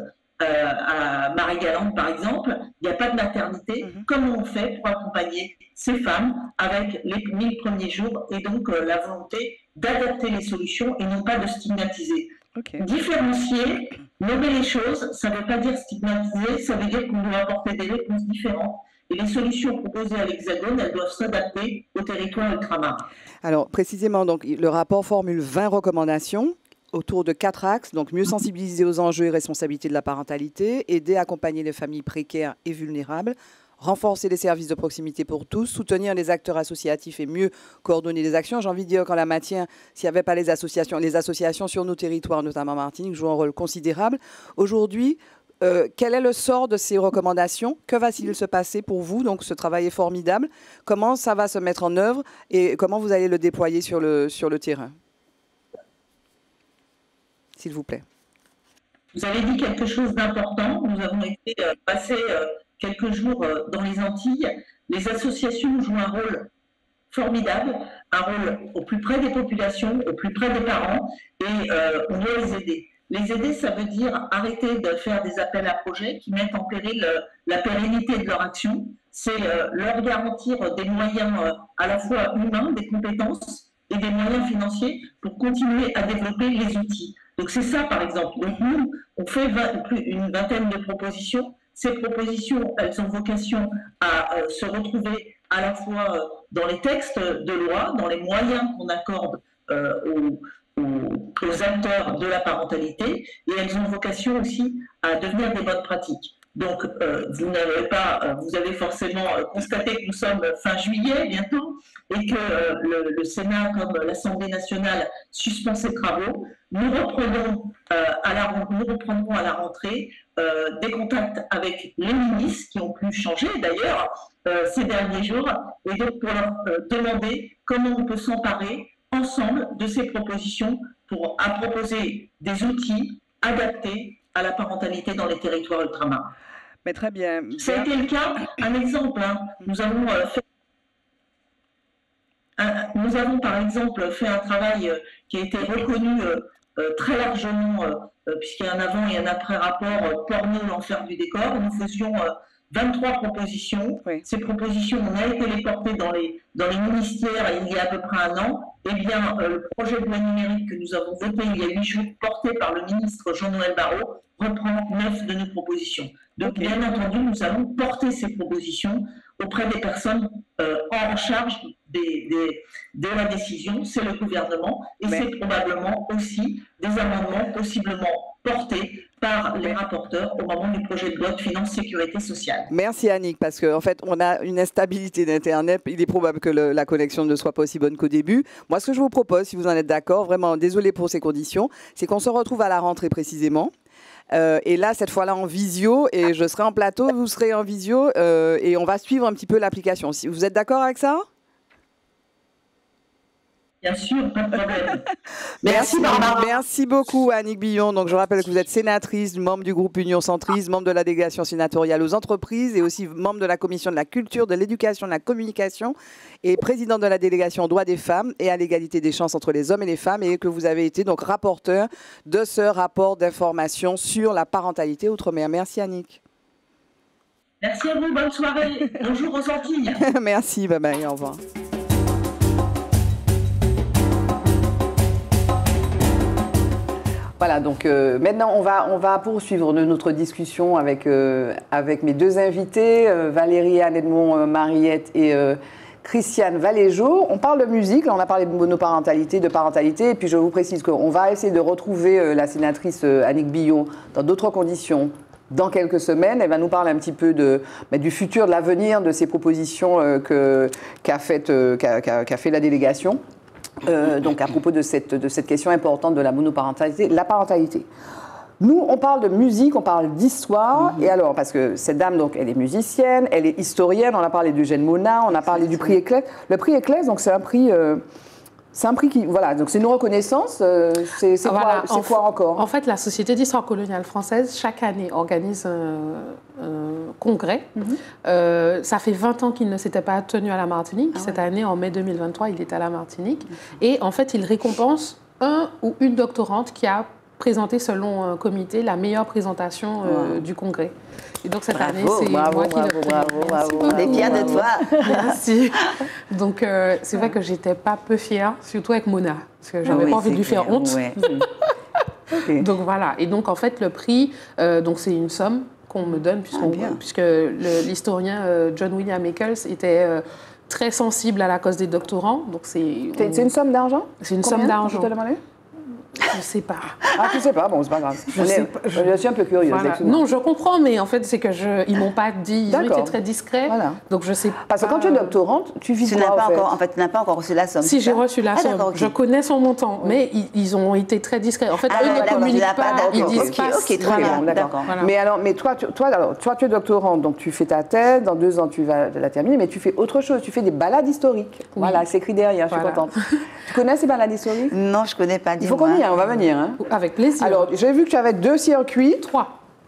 à Marie-Galante, par exemple, il n'y a pas de maternité. Comment on fait pour accompagner ces femmes avec les 1000 premiers jours et donc la volonté d'adapter les solutions et non pas de stigmatiser. Différencier, nommer les choses, ça ne veut pas dire stigmatiser, ça veut dire qu'on doit apporter des réponses différentes. Et les solutions proposées à l'Hexagone, elles doivent s'adapter au territoire ultramarin. Alors, précisément, donc, le rapport formule 20 recommandations autour de 4 axes, donc mieux sensibiliser aux enjeux et responsabilités de la parentalité, aider à accompagner les familles précaires et vulnérables, renforcer les services de proximité pour tous, soutenir les acteurs associatifs et mieux coordonner les actions. J'ai envie de dire qu'en la matière, s'il n'y avait pas les associations sur nos territoires, notamment en Martinique, jouent un rôle considérable. Aujourd'hui, quel est le sort de ces recommandations? Que va-t-il se passer pour vous? Donc, ce travail est formidable. Comment ça va se mettre en œuvre et comment vous allez le déployer sur le terrain? S'il vous plaît. Vous avez dit quelque chose d'important. Nous avons été passés quelques jours dans les Antilles. Les associations jouent un rôle formidable, un rôle au plus près des populations, au plus près des parents, et on doit les aider. Les aider, ça veut dire arrêter de faire des appels à projets qui mettent en péril la pérennité de leur action. C'est leur garantir des moyens à la fois humains, des compétences et des moyens financiers pour continuer à développer les outils. Donc c'est ça, par exemple. Donc nous, on fait une vingtaine de propositions. Ces propositions, elles ont vocation à se retrouver à la fois dans les textes de loi, dans les moyens qu'on accorde aux acteurs de la parentalité, et elles ont vocation aussi à devenir des bonnes pratiques. Donc, vous avez forcément constaté que nous sommes fin juillet bientôt et que le Sénat, comme l'Assemblée nationale, suspend ses travaux. Nous reprendrons à la rentrée des contacts avec les ministres qui ont pu changer d'ailleurs ces derniers jours et donc pour leur demander comment on peut s'emparer ensemble de ces propositions pour proposer des outils adaptés à la parentalité dans les territoires ultramarins. Mais très bien. Ça a été le cas. Un exemple, hein. Nous avons par exemple fait un travail qui a été reconnu très largement, puisqu'il y a un avant et un après rapport porno l'enfer du décor. Nous faisions 23 propositions. Oui. Ces propositions, on a été les porter dans les ministères il y a à peu près un an. Eh bien, le projet de loi numérique que nous avons voté il y a 8 jours, porté par le ministre Jean-Noël Barrot, reprend 9 de nos propositions. Donc, bien entendu, nous allons porter ces propositions auprès des personnes en charge de la décision. C'est le gouvernement et c'est probablement aussi des amendements possiblement portés par les rapporteurs au moment du projet de loi de finances sécurité sociale. Merci Annick, parce qu'en fait, on a une instabilité d'Internet. Il est probable que la connexion ne soit pas aussi bonne qu'au début. Moi, ce que je vous propose, si vous en êtes d'accord, vraiment désolé pour ces conditions, c'est qu'on se retrouve à la rentrée précisément. Et là, cette fois-là, en visio, et je serai en plateau, vous serez en visio, et on va suivre un petit peu l'application. Si vous êtes d'accord avec ça ? Bien sûr, pas de problème. Merci Barbara. Merci beaucoup Annick Billon. Donc je rappelle que vous êtes sénatrice, membre du groupe Union Centriste, membre de la délégation sénatoriale aux entreprises et aussi membre de la commission de la culture, de l'éducation, de la communication et présidente de la délégation aux droits des femmes et à l'égalité des chances entre les hommes et les femmes, et que vous avez été donc rapporteur de ce rapport d'information sur la parentalité outre-mer. Merci Annick. Merci à vous, bonne soirée. Bonjour aux Antilles. Merci, bye bye, au revoir. Voilà, donc maintenant on va poursuivre notre discussion avec mes deux invités, Valérie Anne Edmond Mariette et Christiane Valéjo. On parle de musique, là on a parlé de monoparentalité, de parentalité, et puis je vous précise qu'on va essayer de retrouver la sénatrice Annick Billon dans d'autres conditions dans quelques semaines. Elle va nous parler un petit peu du futur, de l'avenir, de ces propositions qu'a fait la délégation. Donc à propos de cette question importante de la monoparentalité, la parentalité. Nous, on parle de musique, on parle d'histoire, et alors, parce que cette dame, donc, elle est musicienne, elle est historienne, on a parlé d'Eugène Mona, on a parlé du prix Éclès. Le prix Éclès, donc c'est un prix qui, voilà, donc c'est une reconnaissance, c'est voilà, quoi encore? En fait, la Société d'histoire coloniale française, chaque année, organise un congrès. Ça fait 20 ans qu'il ne s'était pas tenu à la Martinique. Cette année, en mai 2023, il est à la Martinique. Et en fait, il récompense un ou une doctorante qui a présenté, selon un comité, la meilleure présentation du congrès. Et donc cette année, c'est moi qui le Bravo. On est fiers de toi. Merci. Donc c'est vrai que j'étais pas peu fière, surtout avec Mona, parce que j'avais pas envie de lui faire honte. Okay. Donc voilà. Et donc en fait, le prix, donc c'est une somme qu'on me donne, puisque l'historien John William Eccles était très sensible à la cause des doctorants. Donc c'est une somme d'argent? C'est une somme d'argent. Je ne sais pas. Ah, tu ne sais pas? Bon, c'est pas grave. Je suis un peu curieuse. Voilà. Non, je comprends, mais en fait, c'est que ils m'ont pas dit. Ils ont été très discrets. Voilà. Donc, je sais pas. Parce que quand tu es doctorante, tu vis quoi, en fait, tu n'as pas encore reçu la somme. Si, j'ai reçu la somme. Okay. Je connais son montant, mais ils ont été très discrets. En fait, eux ne communiquent pas. Ils disent pas. Ok, très bien. D'accord. Mais toi, tu es doctorante, donc tu fais ta thèse. Dans 2 ans, tu vas la terminer, mais tu fais autre chose. Tu fais des balades historiques. Voilà, c'est écrit derrière. Je suis contente. Tu connais ces balades historiques? Non, je ne connais pas. Il faut qu'on y aille. On va venir. Hein. Avec plaisir. Alors, j'ai vu que tu avais 2 circuits. 3.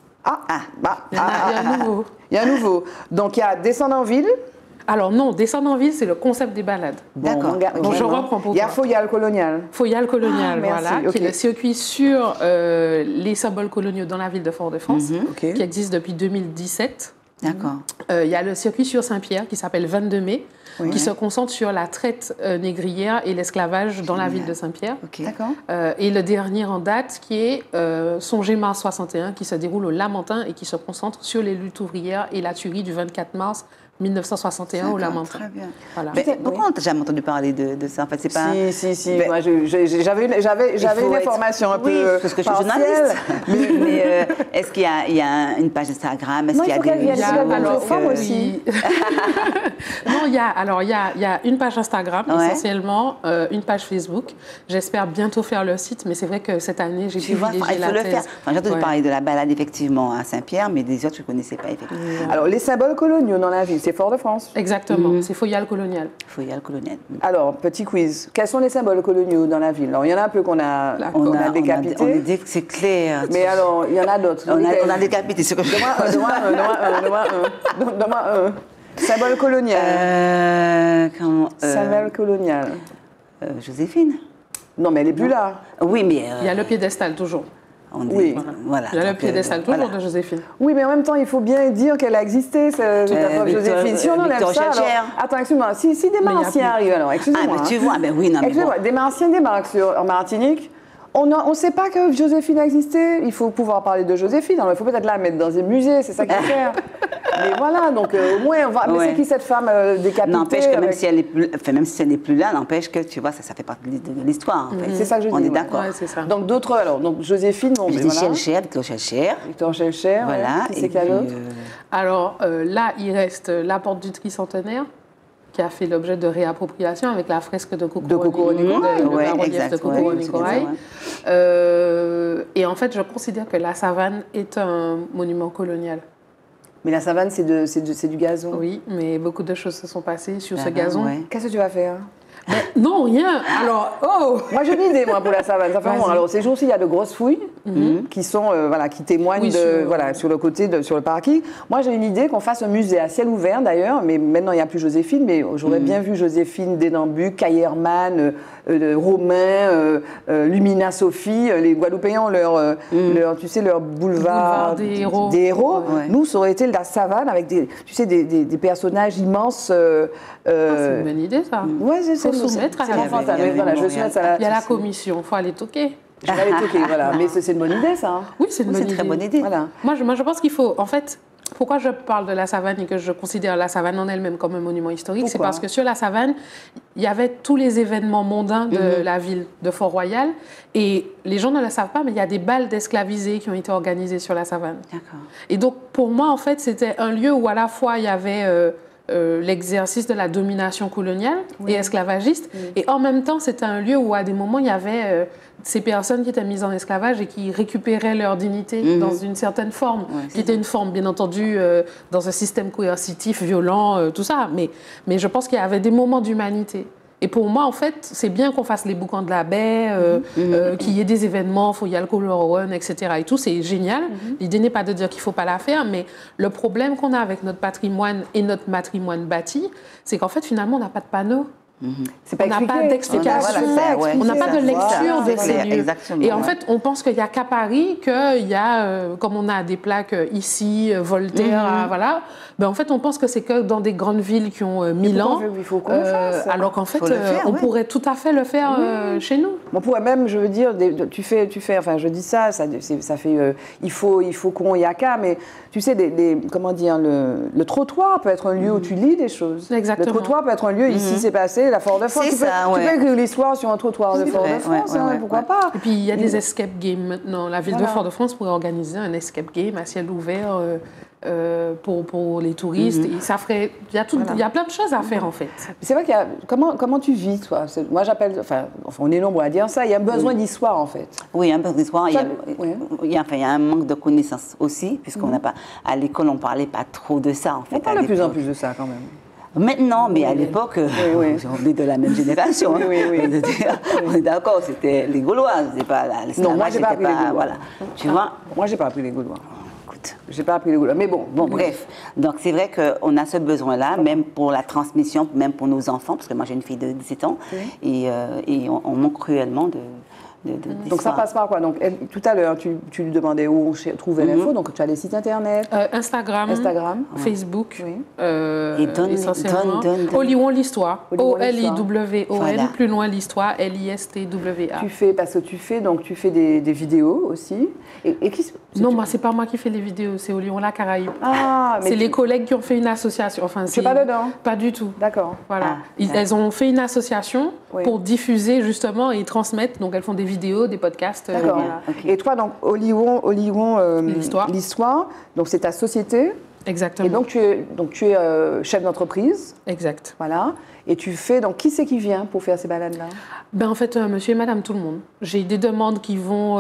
Il y a un nouveau. Il y a un nouveau. Donc, il y a Descendre en ville. Alors non, Descendre en ville, c'est le concept des balades. D'accord. Donc je reprends pour toi. Il y a Foyal colonial. Foyal colonial, voilà, qui est le circuit sur les symboles coloniaux dans la ville de Fort-de-France, qui existe depuis 2017. D'accord. Il y a le circuit sur Saint-Pierre qui s'appelle 22 mai, qui se concentre sur la traite négrière et l'esclavage dans la ville de Saint-Pierre. D'accord. Et le dernier en date qui est Songez mars 61, qui se déroule au Lamentin et qui se concentre sur les luttes ouvrières et la tuerie du 24 mars 1961 au Lamentin. Très bien. Voilà. Mais pourquoi on n'a jamais entendu parler de ça? En fait, c'est pas. Si. Moi, j'avais une information un peu parce que je suis journaliste. Mais est-ce qu'il y a une page Instagram? Est-ce qu'il y a des femmes aussi? Non, il y a une page Instagram essentiellement, une page Facebook. J'espère bientôt faire le site, mais c'est vrai que cette année j'ai privilégié la thèse. Faire. J'ai entendu parler de la balade effectivement à Saint-Pierre, mais des autres je ne connaissais pas effectivement. Alors les symboles coloniaux dans la ville, c'est Fort-de-France. Exactement, c'est Foyal colonial. Foyal colonial. Alors, petit quiz. Quels sont les symboles coloniaux dans la ville? Alors, il y en a un peu qu'on a décapité. C'est clair. Mais alors, il y en a d'autres. On a décapité. Donne-moi un. Symbole colonial. Symbole colonial. Joséphine. Non, mais elle n'est plus là. Oui, mais... Il y a le piédestal, toujours. Voilà. Il y a le piédestal toujours de Joséphine. Oui, mais en même temps, il faut bien dire qu'elle a existé, cette Joséphine. Si on enlève ça, alors... Attends, excuse-moi. Si des Martiens arrivent, alors, excuse-moi. Ah, mais tu vois, ben oui, non, mais excuse-moi, des Martiens débarquent en Martinique. On ne sait pas que Joséphine a existé. Il faut pouvoir parler de Joséphine. Alors, il faut peut-être la mettre dans un musée, c'est ça qu'il faut faire. Mais voilà, donc au moins, on va... Mais c'est qui cette femme décapitée? N'empêche que même si elle n'est plus là, n'empêche que, tu vois, ça fait partie de l'histoire. En fait. C'est ça que je dis. On est d'accord. Ouais, c'est ça. Donc d'autres, alors, donc Joséphine, bon, Victor Schellcher. Victor Schellcher, voilà. Qui c'est qu'il y a d'autre? Alors là, il reste la porte du tricentenaire, qui a fait l'objet de réappropriation avec la fresque de Kokoro Nicorai, le relief de Kokoro Nicorai. Et en fait, je considère que la savane est un monument colonial. Mais la savane, c'est du gazon. Oui, mais beaucoup de choses se sont passées sur ce gazon. Qu'est-ce que tu vas faire? Non, rien. Alors, Moi, j'ai une idée, moi, pour la savane. Ça fait bon. Alors, ces jours-ci, il y a de grosses fouilles qui sont, qui témoignent sur le côté, sur le parking. Moi, j'ai une idée qu'on fasse un musée à ciel ouvert, d'ailleurs, mais maintenant, il n'y a plus Joséphine, mais j'aurais bien vu Joséphine, Denambuc, Cayerman, Romain, Lumina Sophie, les Guadeloupéens ont leur boulevard des héros. Ouais. Nous, ça aurait été la savane avec des personnages immenses. C'est une bonne idée, ça. Ouais, c'est soumettre à Il y a la commission, il faut aller toquer. Je vais aller toquer, voilà. Mais c'est une bonne idée, ça. Oui, c'est une très bonne idée. Voilà. Moi, je pense qu'il faut, en fait, pourquoi je parle de la savane et que je considère la savane en elle-même comme un monument historique, c'est parce que sur la savane, il y avait tous les événements mondains de la ville de Fort-Royal. Et les gens ne le savent pas, mais il y a des balles d'esclavagisés qui ont été organisées sur la savane. D'accord. Et donc, pour moi, en fait, c'était un lieu où à la fois il y avait l'exercice de la domination coloniale et esclavagiste. Et en même temps, c'était un lieu où à des moments, il y avait ces personnes qui étaient mises en esclavage et qui récupéraient leur dignité dans une certaine forme, qui était une forme, bien entendu, dans un système coercitif, violent, tout ça. Mais je pense qu'il y avait des moments d'humanité. Et pour moi, en fait, c'est bien qu'on fasse les boucans de la baie, qu'il y ait des événements, il y a le Color Run, etc. Et tout, c'est génial. L'idée n'est pas de dire qu'il ne faut pas la faire, mais le problème qu'on a avec notre patrimoine et notre patrimoine bâti, c'est qu'en fait, finalement, on n'a pas de panneaux. On n'a pas d'explication, on n'a pas de lecture de ces lieux. Et en fait, on pense qu'il n'y a qu'à Paris, qu'il y a, comme on a des plaques ici, Voltaire, voilà, ben en fait, on pense que c'est que dans des grandes villes qui ont 1000 ans, il faut qu'on le fasse. Alors qu'en fait, on pourrait tout à fait le faire chez nous. On pourrait même, je veux dire, tu fais, enfin, je dis ça fait, il faut qu'on y a qu'à, mais tu sais, comment dire, le trottoir peut être un lieu où tu lis des choses. Exactement. Le trottoir peut être un lieu, ici c'est passé, la Fort-de-France. Tu peux écrire l'histoire sur un trottoir de Fort-de-France, pourquoi pas. Et puis il y a des escape games maintenant. La ville de Fort-de-France pourrait organiser un escape game à ciel ouvert pour les touristes. Et ça ferait, il y a plein de choses à faire en fait. C'est vrai qu'il y a, comment tu vis toi? Moi j'appelle, enfin on est nombreux à dire ça, il y a un besoin d'histoire en fait. Oui, un besoin d'histoire. Il y a un manque de connaissances aussi, puisqu'on n'a pas, à l'école on ne parlait pas trop de ça en fait. On parle de plus en plus de ça quand même. Maintenant, mais à l'époque, on est de la même génération. On est d'accord, c'était les Gaulois, c'est pas l'esclavage. Non, moi j'ai pas appris les Gaulois. Voilà. Tu vois? Moi j'ai pas appris les Gaulois. J'ai pas appris les Gaulois, mais bon. Bref. Donc, c'est vrai qu'on a ce besoin-là, même pour la transmission, même pour nos enfants, parce que moi, j'ai une fille de 17 ans, et on manque cruellement de donc, ça passe par quoi? Donc, tout à l'heure, tu lui demandais où on trouvait l'info, donc tu as des sites internet, Instagram, Facebook, et essentiellement. Oliwon l'histoire, O-L-I-W-O-N, plus loin l'histoire, L-I-S-T-W-A. Parce que tu fais des vidéos aussi. Non, moi, c'est pas moi qui fais les vidéos, c'est Oliwon la Caraïbe. Mais c'est les collègues qui ont fait une association. Enfin, c'est pas dedans? Pas du tout. D'accord. Voilà. Elles ont fait une association pour diffuser justement et transmettre. Donc, elles font des vidéos, des podcasts. D'accord. Et toi, donc, Oliwon l'histoire, donc c'est ta société. Exactement. Et donc, tu es chef d'entreprise. Exact. Voilà. Et tu fais, donc, qui c'est qui vient pour faire ces balades-là? Ben, en fait, monsieur et madame tout le monde. J'ai des demandes qui vont...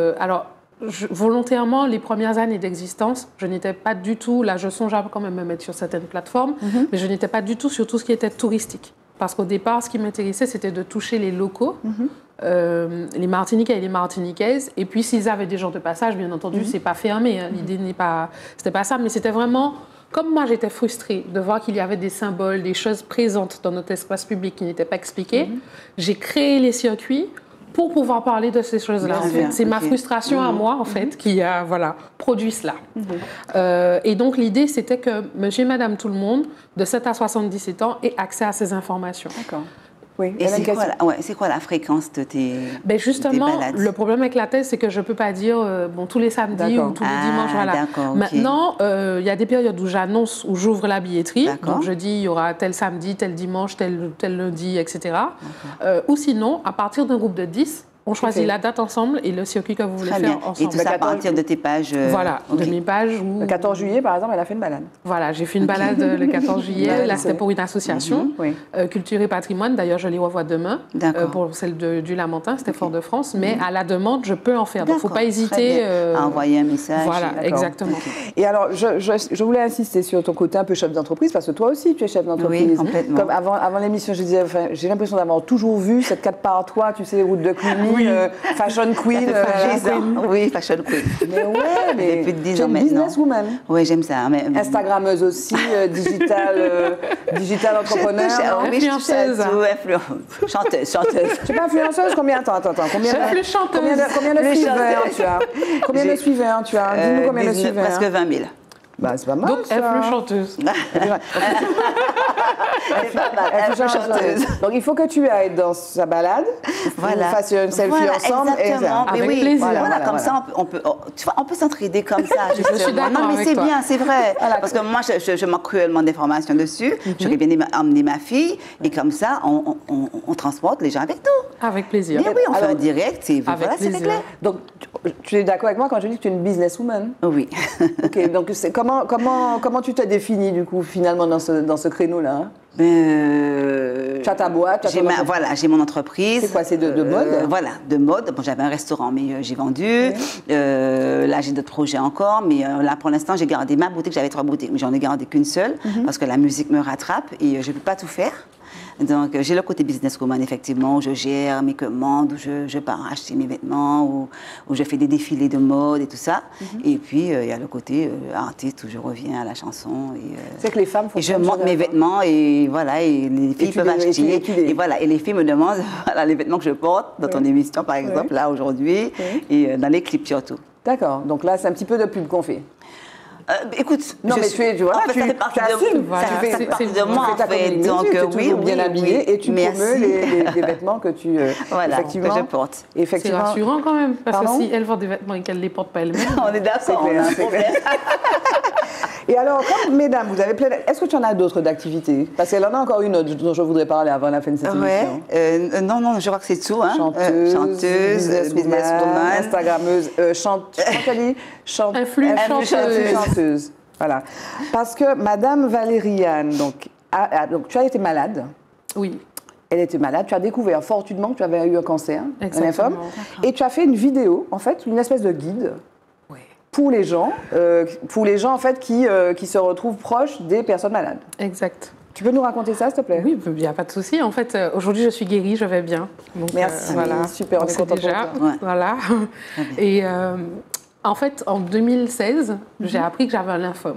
volontairement, les premières années d'existence, je n'étais pas du tout... Là, je songe à quand même me mettre sur certaines plateformes, mais je n'étais pas du tout sur tout ce qui était touristique. Parce qu'au départ, ce qui m'intéressait, c'était de toucher les locaux, les Martiniquais et les Martiniquaises. Et puis, s'ils avaient des gens de passage, bien entendu, c'est pas fermé. Hein. L'idée c'était pas ça, mais c'était vraiment... Comme moi, j'étais frustrée de voir qu'il y avait des symboles, des choses présentes dans notre espace public qui n'étaient pas expliquées, j'ai créé les circuits pour pouvoir parler de ces choses-là. C'est ma frustration à moi, en fait, qui a produit cela. Et donc, l'idée, c'était que monsieur et madame tout le monde, de 7 à 77 ans, aient accès à ces informations. D'accord. Oui. Et c'est quoi la fréquence de tes justement, balades? le problème avec la thèse, c'est que je ne peux pas dire tous les samedis ou tous les dimanches. Voilà. Maintenant, il y a des périodes où j'annonce, où j'ouvre la billetterie. Donc, je dis, il y aura tel samedi, tel dimanche, tel lundi, etc. Ou sinon, à partir d'un groupe de 10, On choisit la date ensemble et le circuit que vous voulez faire ensemble. Et tout ça à partir de tes pages. Voilà, de mes pages. Le 14 juillet, par exemple, elle a fait une balade. Voilà, j'ai fait une balade le 14 juillet. Là, c'était pour une association, Culture et Patrimoine. D'ailleurs, je les revois demain pour celle du Lamentin, c'était Fort-de-France. Mais à la demande, je peux en faire. Donc, il ne faut pas hésiter à envoyer un message. Voilà, exactement. Et alors, je voulais insister sur ton côté un peu chef d'entreprise, parce que toi aussi, tu es chef d'entreprise. Oui, complètement. Comme avant l'émission, je disais, j'ai l'impression d'avoir toujours vu cette 4x3, tu sais, route de Cluny, Fashion Queen. Oui, Fashion Queen. Mais ouais, mais depuis 10 tu es ans une maintenant. businesswoman. Oui, j'aime ça. Mais... Instagrammeuse aussi, digital entrepreneur. Influenceuse. Chanteuse. Tu n'es pas influenceuse? Combien? Attends. Combien de suiveurs tu as? Combien de suiveurs tu as? Dis-nous combien de suiveurs. Presque 20 000. Bah, c'est pas mal. Donc, ça. elle est chanteuse. Donc, il faut que tu ailles dans sa balade, voilà. Vous fassiez une selfie ensemble. Exactement. Avec plaisir. Voilà, comme ça, on peut s'entraider comme ça. Je suis d'accord. Non, mais c'est bien, c'est vrai. Voilà. Parce que moi, je manque cruellement d'informations dessus. J'aurais bien emmené ma fille. Et comme ça, on transporte les gens avec nous. Avec plaisir. Mais oui, on fait un direct. Et voilà, c'est réglé. Donc, tu es d'accord avec moi quand je dis que tu es une businesswoman? Oui. Ok, donc comment tu te définis, du coup, finalement, dans ce créneau-là, hein? Tu as ta boîte, voilà, j'ai mon entreprise. C'est quoi, c'est de mode? Voilà, de mode. Bon, j'avais un restaurant, mais j'ai vendu. Là, j'ai d'autres projets encore, mais là, pour l'instant, j'ai gardé ma boutique. J'avais 3 boutiques, mais j'en ai gardé qu'une seule, parce que la musique me rattrape et je ne peux pas tout faire. Donc, j'ai le côté businesswoman, effectivement, où je gère mes commandes, où je pars acheter mes vêtements, où je fais des défilés de mode et tout ça. Et puis, il y a le côté artiste, où je reviens à la chanson. C'est que les femmes font. Et je monte mes vêtements, et voilà, et les filles peuvent acheter. Et voilà, et les filles me demandent voilà, les vêtements que je porte dans ton émission, par exemple, là, aujourd'hui, et dans les clips surtout. D'accord, donc là, c'est un petit peu de pub qu'on fait. Écoute, non, mais tu assumes. Ça fait partie de moi, en fait. Donc, oui, bien habillée et tu promeux les vêtements que tu voilà, que je porte. C'est rassurant quand même, parce que si elle vend des vêtements et qu'elle ne les porte pas elle-même. On est d'accord, on a un problème. Et alors, comme mesdames, vous avez plein. Est-ce que tu en as d'autres d'activités? Parce qu'elle en a encore une autre dont je voudrais parler avant la fin de cette émission. Non, je crois que c'est tout. Hein. Chanteuse, businesswoman, Instagrammeuse, influenceuse. Voilà. Parce que Madame Valériane, donc tu as été malade. Oui. Elle était malade. Tu as découvert fortuitement que tu avais eu un cancer, un lymphome. Et tu as fait une vidéo, en fait, une espèce de guide. Pour les gens en fait qui se retrouvent proches des personnes malades. Exact. Tu peux nous raconter ça, s'il te plaît? Oui, il n'y a pas de souci. En fait, aujourd'hui, je suis guérie, je vais bien. Donc, merci. Voilà. Super, on est content déjà. Pour toi. Ouais. Voilà. Et en fait, en 2016, j'ai appris que j'avais un lymphome.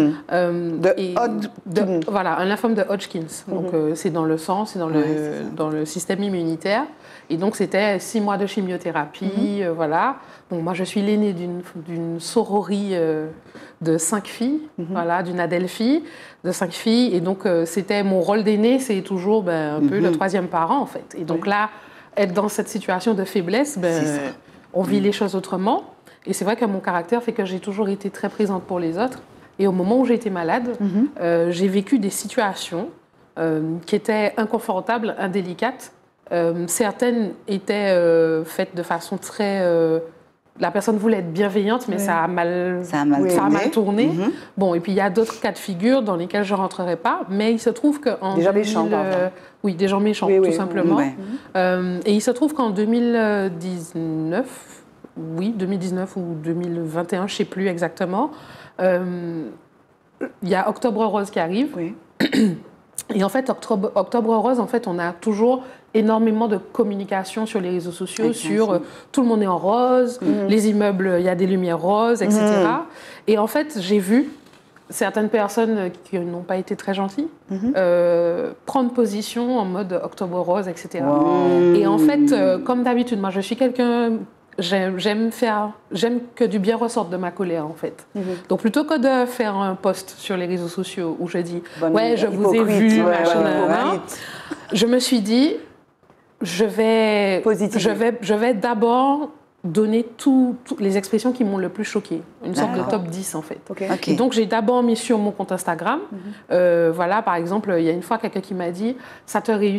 Voilà, un lymphome de Hodgkin. Donc, c'est dans le sang, c'est dans le système immunitaire. Et donc, c'était 6 mois de chimiothérapie, voilà. Bon, moi, je suis l'aînée d'une sororie de 5 filles, voilà, d'une Adelphi, de 5 filles. Et donc, c'était mon rôle d'aînée, c'est toujours un peu le 3e parent, en fait. Et donc là, être dans cette situation de faiblesse, on vit les choses autrement. Et c'est vrai que mon caractère fait que j'ai toujours été très présente pour les autres. Et au moment où j'ai été malade, j'ai vécu des situations qui étaient inconfortables, indélicates. Certaines étaient faites de façon très... la personne voulait être bienveillante, mais ça a mal tourné. Bon, et puis il y a d'autres cas de figure dans lesquels je ne rentrerai pas, mais il se trouve qu'en... Des gens méchants, pardon. Oui, des gens méchants, tout simplement. Et il se trouve qu'en 2019 ou 2021, je ne sais plus exactement, il y a Octobre Rose qui arrive. Oui. Et en fait, Octobre Rose, en fait, on a toujours énormément de communication sur les réseaux sociaux, sur tout le monde est en rose, les immeubles, il y a des lumières roses, etc. Et en fait, j'ai vu certaines personnes qui n'ont pas été très gentilles prendre position en mode Octobre Rose, etc. Et en fait, comme d'habitude, moi, je suis quelqu'un... J'aime que du bien ressorte de ma colère, en fait. Donc, plutôt que de faire un post sur les réseaux sociaux où je dis « Ouais, je vous ai vu, machin, je me suis dit « Je vais d'abord donner toutes les expressions qui m'ont le plus choquée. Une sorte de top 10, en fait. Et donc, j'ai d'abord mis sur mon compte Instagram. Voilà, par exemple, il y a une fois quelqu'un qui m'a dit « Ça te réussit ».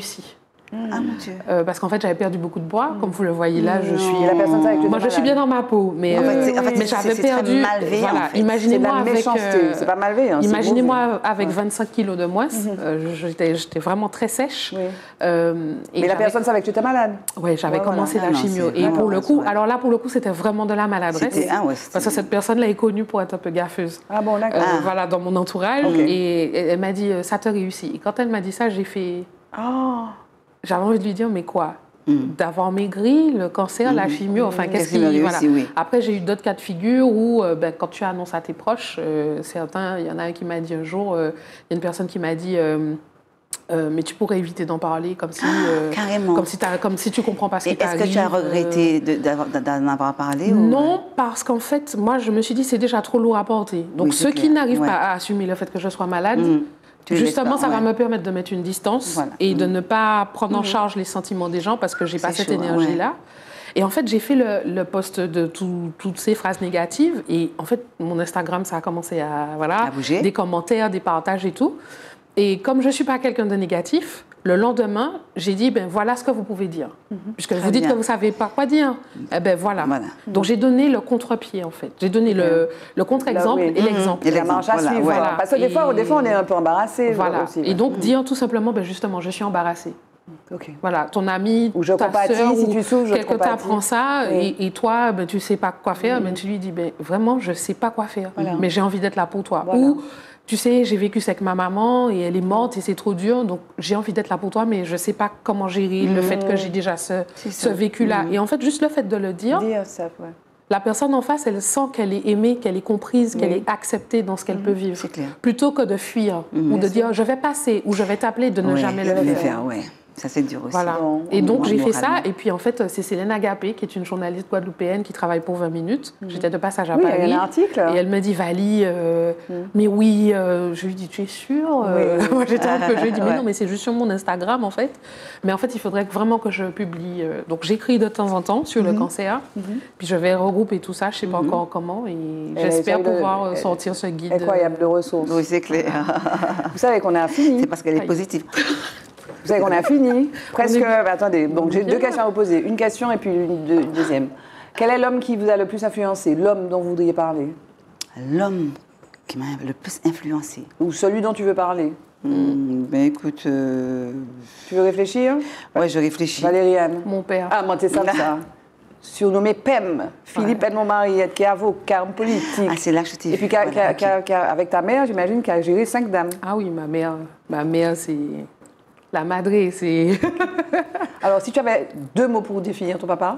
Ah mon Dieu. Parce qu'en fait, j'avais perdu beaucoup de poids. Comme vous le voyez là, je suis... Et la personne savait que tu étais Moi, je suis bien dans ma peau, mais, mais j'avais perdu... C'est très malveillant, voilà, en fait. imaginez-moi C'est de la méchanceté, c'est pas malveillant. Imaginez-moi avec 25 kilos de moins, j'étais vraiment très sèche. Oui. Et Mais la personne savait que tu étais malade. Oui, j'avais commencé la chimio. Et pour le coup, alors là, pour le coup, c'était vraiment de la maladresse. Parce que cette personne-là est connue pour être un peu gaffeuse. Ah bon, d'accord. Voilà, dans mon entourage. Et elle m'a dit, ça te réussit. Et quand elle m'a dit ça, j'ai fait... J'avais envie de lui dire, mais quoi? D'avoir maigri, le cancer, la chimio, enfin, qu'est-ce qui... Voilà. Après, j'ai eu d'autres cas de figure où, quand tu annonces à tes proches, certains, il y en a un qui m'a dit un jour, il y a une personne qui m'a dit... mais tu pourrais éviter d'en parler comme si, carrément. Comme si tu comprends pas ce qui t'arrive. Est-ce que tu as regretté d'en avoir parlé Non, parce qu'en fait, moi, je me suis dit c'est déjà trop lourd à porter. Donc, ceux qui n'arrivent pas à assumer le fait que je sois malade, justement, ça va me permettre de mettre une distance et de ne pas prendre en charge les sentiments des gens parce que j'ai pas cette énergie-là. Et en fait, j'ai fait le post de toutes ces phrases négatives et en fait, mon Instagram, ça a commencé à bouger. Des commentaires, des partages et tout. Et comme je ne suis pas quelqu'un de négatif, le lendemain, j'ai dit, ben voilà ce que vous pouvez dire. Puisque vous dites que vous ne savez pas quoi dire. Eh ben voilà. Donc j'ai donné le contre-pied, en fait. J'ai donné le contre-exemple et l'exemple. Et la marche à suivre. Voilà. Parce que des fois, on est un peu embarrassé. Voilà. Aussi, et donc dire tout simplement, ben justement, je suis embarrassée. Okay. Voilà, ton ami, ou je ta compatis, soeur, si tu souffres, je quelqu'un t'apprend ça, et toi, ben, tu ne sais pas quoi faire, ben, tu lui dis, ben, vraiment, je ne sais pas quoi faire, mais j'ai envie d'être là pour toi. Ou, tu sais, j'ai vécu ça avec ma maman, et elle est morte, et c'est trop dur, donc j'ai envie d'être là pour toi, mais je ne sais pas comment gérer le fait que j'ai déjà ce vécu-là. Et en fait, juste le fait de le dire, la personne en face, elle sent qu'elle est aimée, qu'elle est comprise, qu'elle est acceptée dans ce qu'elle peut vivre. Plutôt que de fuir, ou de dire, je vais passer, ou je vais t'appeler, de ne jamais le faire. Ça, c'est dur aussi. Voilà. Et donc, j'ai fait ça. Et puis, en fait, c'est Célène Agapé, qui est une journaliste guadeloupéenne qui travaille pour 20 minutes. J'étais de passage à Paris. Il y a un article. Et elle me dit, Vali, mais oui, je lui dis, tu es sûre? Moi, j'étais un peu... Je lui ai dit, mais non, mais c'est juste sur mon Instagram, en fait. Mais en fait, il faudrait vraiment que je publie. Donc, j'écris de temps en temps sur le cancer. Puis, je vais regrouper tout ça. Je ne sais pas encore comment. Et j'espère pouvoir sortir ce guide. Incroyable de ressources. Oui, c'est clair. Vous savez qu'on a fini. C'est parce qu'elle est positive. Vous savez qu'on a fini. Presque. Attendez, donc j'ai deux questions à vous poser. Une question et puis une deuxième. Quel est l'homme qui vous a le plus influencé? L'homme dont vous voudriez parler? L'homme qui m'a le plus influencé. Ou celui dont tu veux parler? Ben écoute... Tu veux réfléchir? Oui, je réfléchis. Valériane? Mon père. Ah, moi, c'est ça. Surnommé PEM, Philippe Edmond Mariette, qui est avocat en politique. Ah, c'est là que je t'ai vu. Et puis, avec ta mère, j'imagine, qui a géré 5 dames. Ah oui, ma mère, c'est... La madré, c'est... Alors, si tu avais 2 mots pour définir ton papa?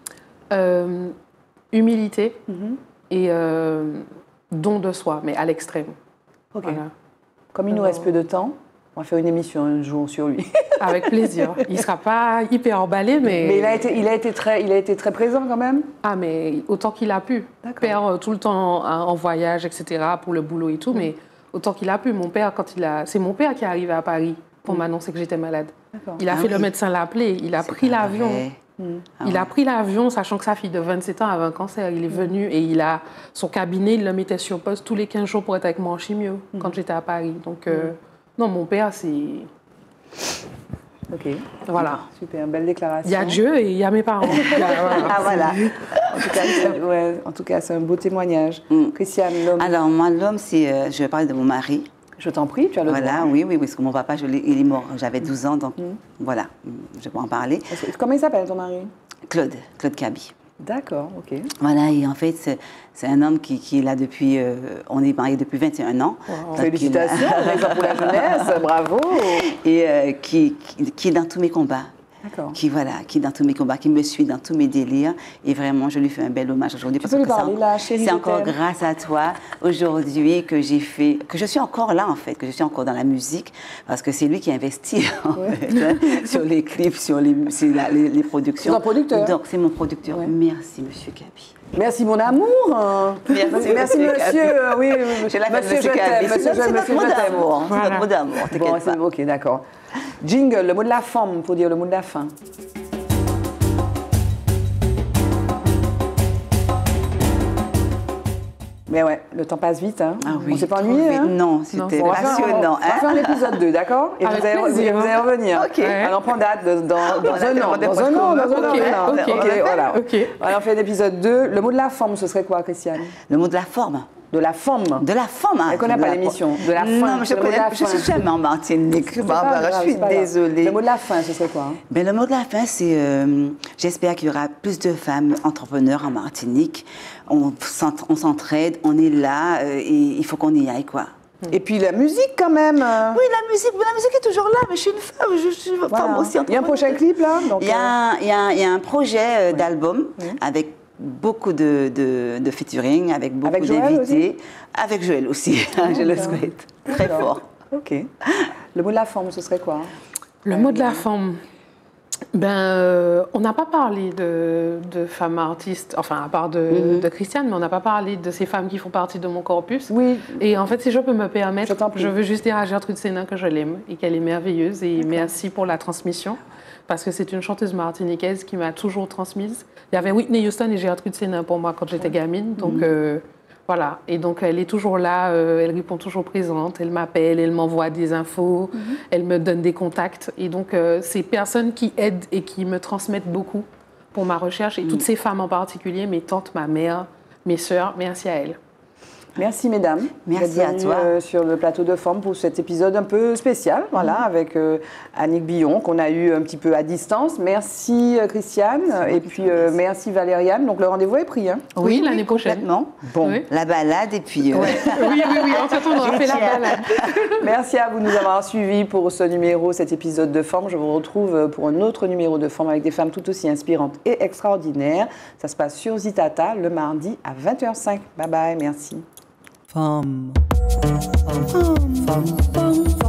Humilité et don de soi, mais à l'extrême. Ok. Voilà. Comme il nous reste peu de temps, on va faire une émission un jour sur lui. Avec plaisir. Il ne sera pas hyper emballé, mais... Mais il a été très présent quand même? Ah, mais autant qu'il a pu. Père tout le temps en voyage, etc., pour le boulot et tout, mais autant qu'il a pu. Mon père, c'est mon père qui est arrivé à Paris pour m'annoncer que j'étais malade. Il a fait le médecin l'appeler, il a pris l'avion. Il a pris l'avion, sachant que sa fille de 27 ans avait un cancer. Il est venu et son cabinet, il le mettait sur poste tous les 15 jours pour être avec moi en chimio quand j'étais à Paris. Donc, non, mon père, c'est... Ok. Voilà. Super, belle déclaration. Il y a Dieu et il y a mes parents. Ah, voilà. En tout cas, c'est un beau témoignage. Christiane, l'homme. Alors, moi, l'homme, je vais parler de mon mari. Je t'en prie, tu as le droit. Voilà, oui, parce que mon papa, il est mort, j'avais 12 ans, donc voilà, je peux en parler. Comment il s'appelle, ton mari? Claude Cabi. D'accord, ok. Voilà, et en fait, c'est un homme qui est là depuis... on est mariés depuis 21 ans. Wow. Félicitations, exemple pour la jeunesse, bravo. Et qui est dans tous mes combats. D'accord. Qui est dans tous mes combats, qui me suit dans tous mes délires. Et vraiment, je lui fais un bel hommage aujourd'hui. Tu peux lui parler, là, chérie? C'est encore grâce à toi, aujourd'hui, que je suis encore là, en fait, que je suis encore dans la musique, parce que c'est lui qui investit, en fait, sur les clips, sur les productions. C'est ton producteur? Donc, c'est mon producteur. Ouais. Merci, monsieur Cabi. Merci, mon amour. Merci, monsieur. Oui, je l'appelle monsieur Cabi. C'est notre mot d'amour. C'est notre mot d'amour, t'inquiète pas. Ok, d'accord. Jingle, le mot de la femme, pour dire le mot de la fin. Mais ouais, le temps passe vite. Hein. Ah oui, on s'est pas ennuyé, hein? Non, c'était Bon, passionnant. On va faire l'épisode 2, d'accord? Et Avec vous allez plaisir, revenir. Ok. Alors, on prend date dans un an. Dans un an. Ok, Voilà. ok. Alors, on fait l'épisode 2. Le mot de la forme, ce serait quoi, Christiane? Le mot de la forme. De la forme. De la forme. Elle ne connaît pas l'émission. De la fin. Non, je suis jamais en Martinique. Je suis désolée. Le mot de la fin, ce serait quoi? Ben, le mot de la fin, c'est j'espère qu'il y aura plus de femmes entrepreneurs en Martinique. On s'entraide, on est là et il faut qu'on y aille, quoi. Et puis la musique, quand même. Oui, la musique est toujours là, mais je suis une femme, je suis une femme aussi. Il y a un prochain clip, là? Donc, il y a un projet d'album avec beaucoup de featuring, avec beaucoup d'invités. Avec Joël aussi, je le souhaite. Très fort. Ok. Le mot de la forme, ce serait quoi? Le mot de la forme. On n'a pas parlé de femmes artistes, enfin à part de Christiane, mais on n'a pas parlé de ces femmes qui font partie de mon corpus. Oui. Et en fait, si je peux me permettre, je veux juste dire à Gertrude Sénin que je l'aime et qu'elle est merveilleuse. Et merci pour la transmission, parce que c'est une chanteuse martiniquaise qui m'a toujours transmise. Il y avait Whitney Houston et Gertrude Sénin pour moi quand j'étais gamine, donc voilà. Et donc elle est toujours là, elle répond toujours présente, elle m'appelle, elle m'envoie des infos, elle me donne des contacts. Et donc ces personnes qui aident et qui me transmettent beaucoup pour ma recherche, et toutes ces femmes en particulier, mes tantes, ma mère, mes sœurs, merci à elles. Merci mesdames. Merci à toi. Sur le plateau de Forme pour cet épisode un peu spécial, voilà, avec Annick Billon qu'on a eu un petit peu à distance. Merci Christiane et puis merci Valériane. Donc le rendez-vous est pris. Hein. Oui, l'année prochaine. Complètement. Bon, la balade et puis. Oui. En fait, on aura fait la balade. Merci à vous de nous avoir suivis pour ce numéro, cet épisode de Forme. Je vous retrouve pour un autre numéro de Forme avec des femmes tout aussi inspirantes et extraordinaires. Ça se passe sur Zitata le mardi à 20h05. Bye bye, merci. Femme.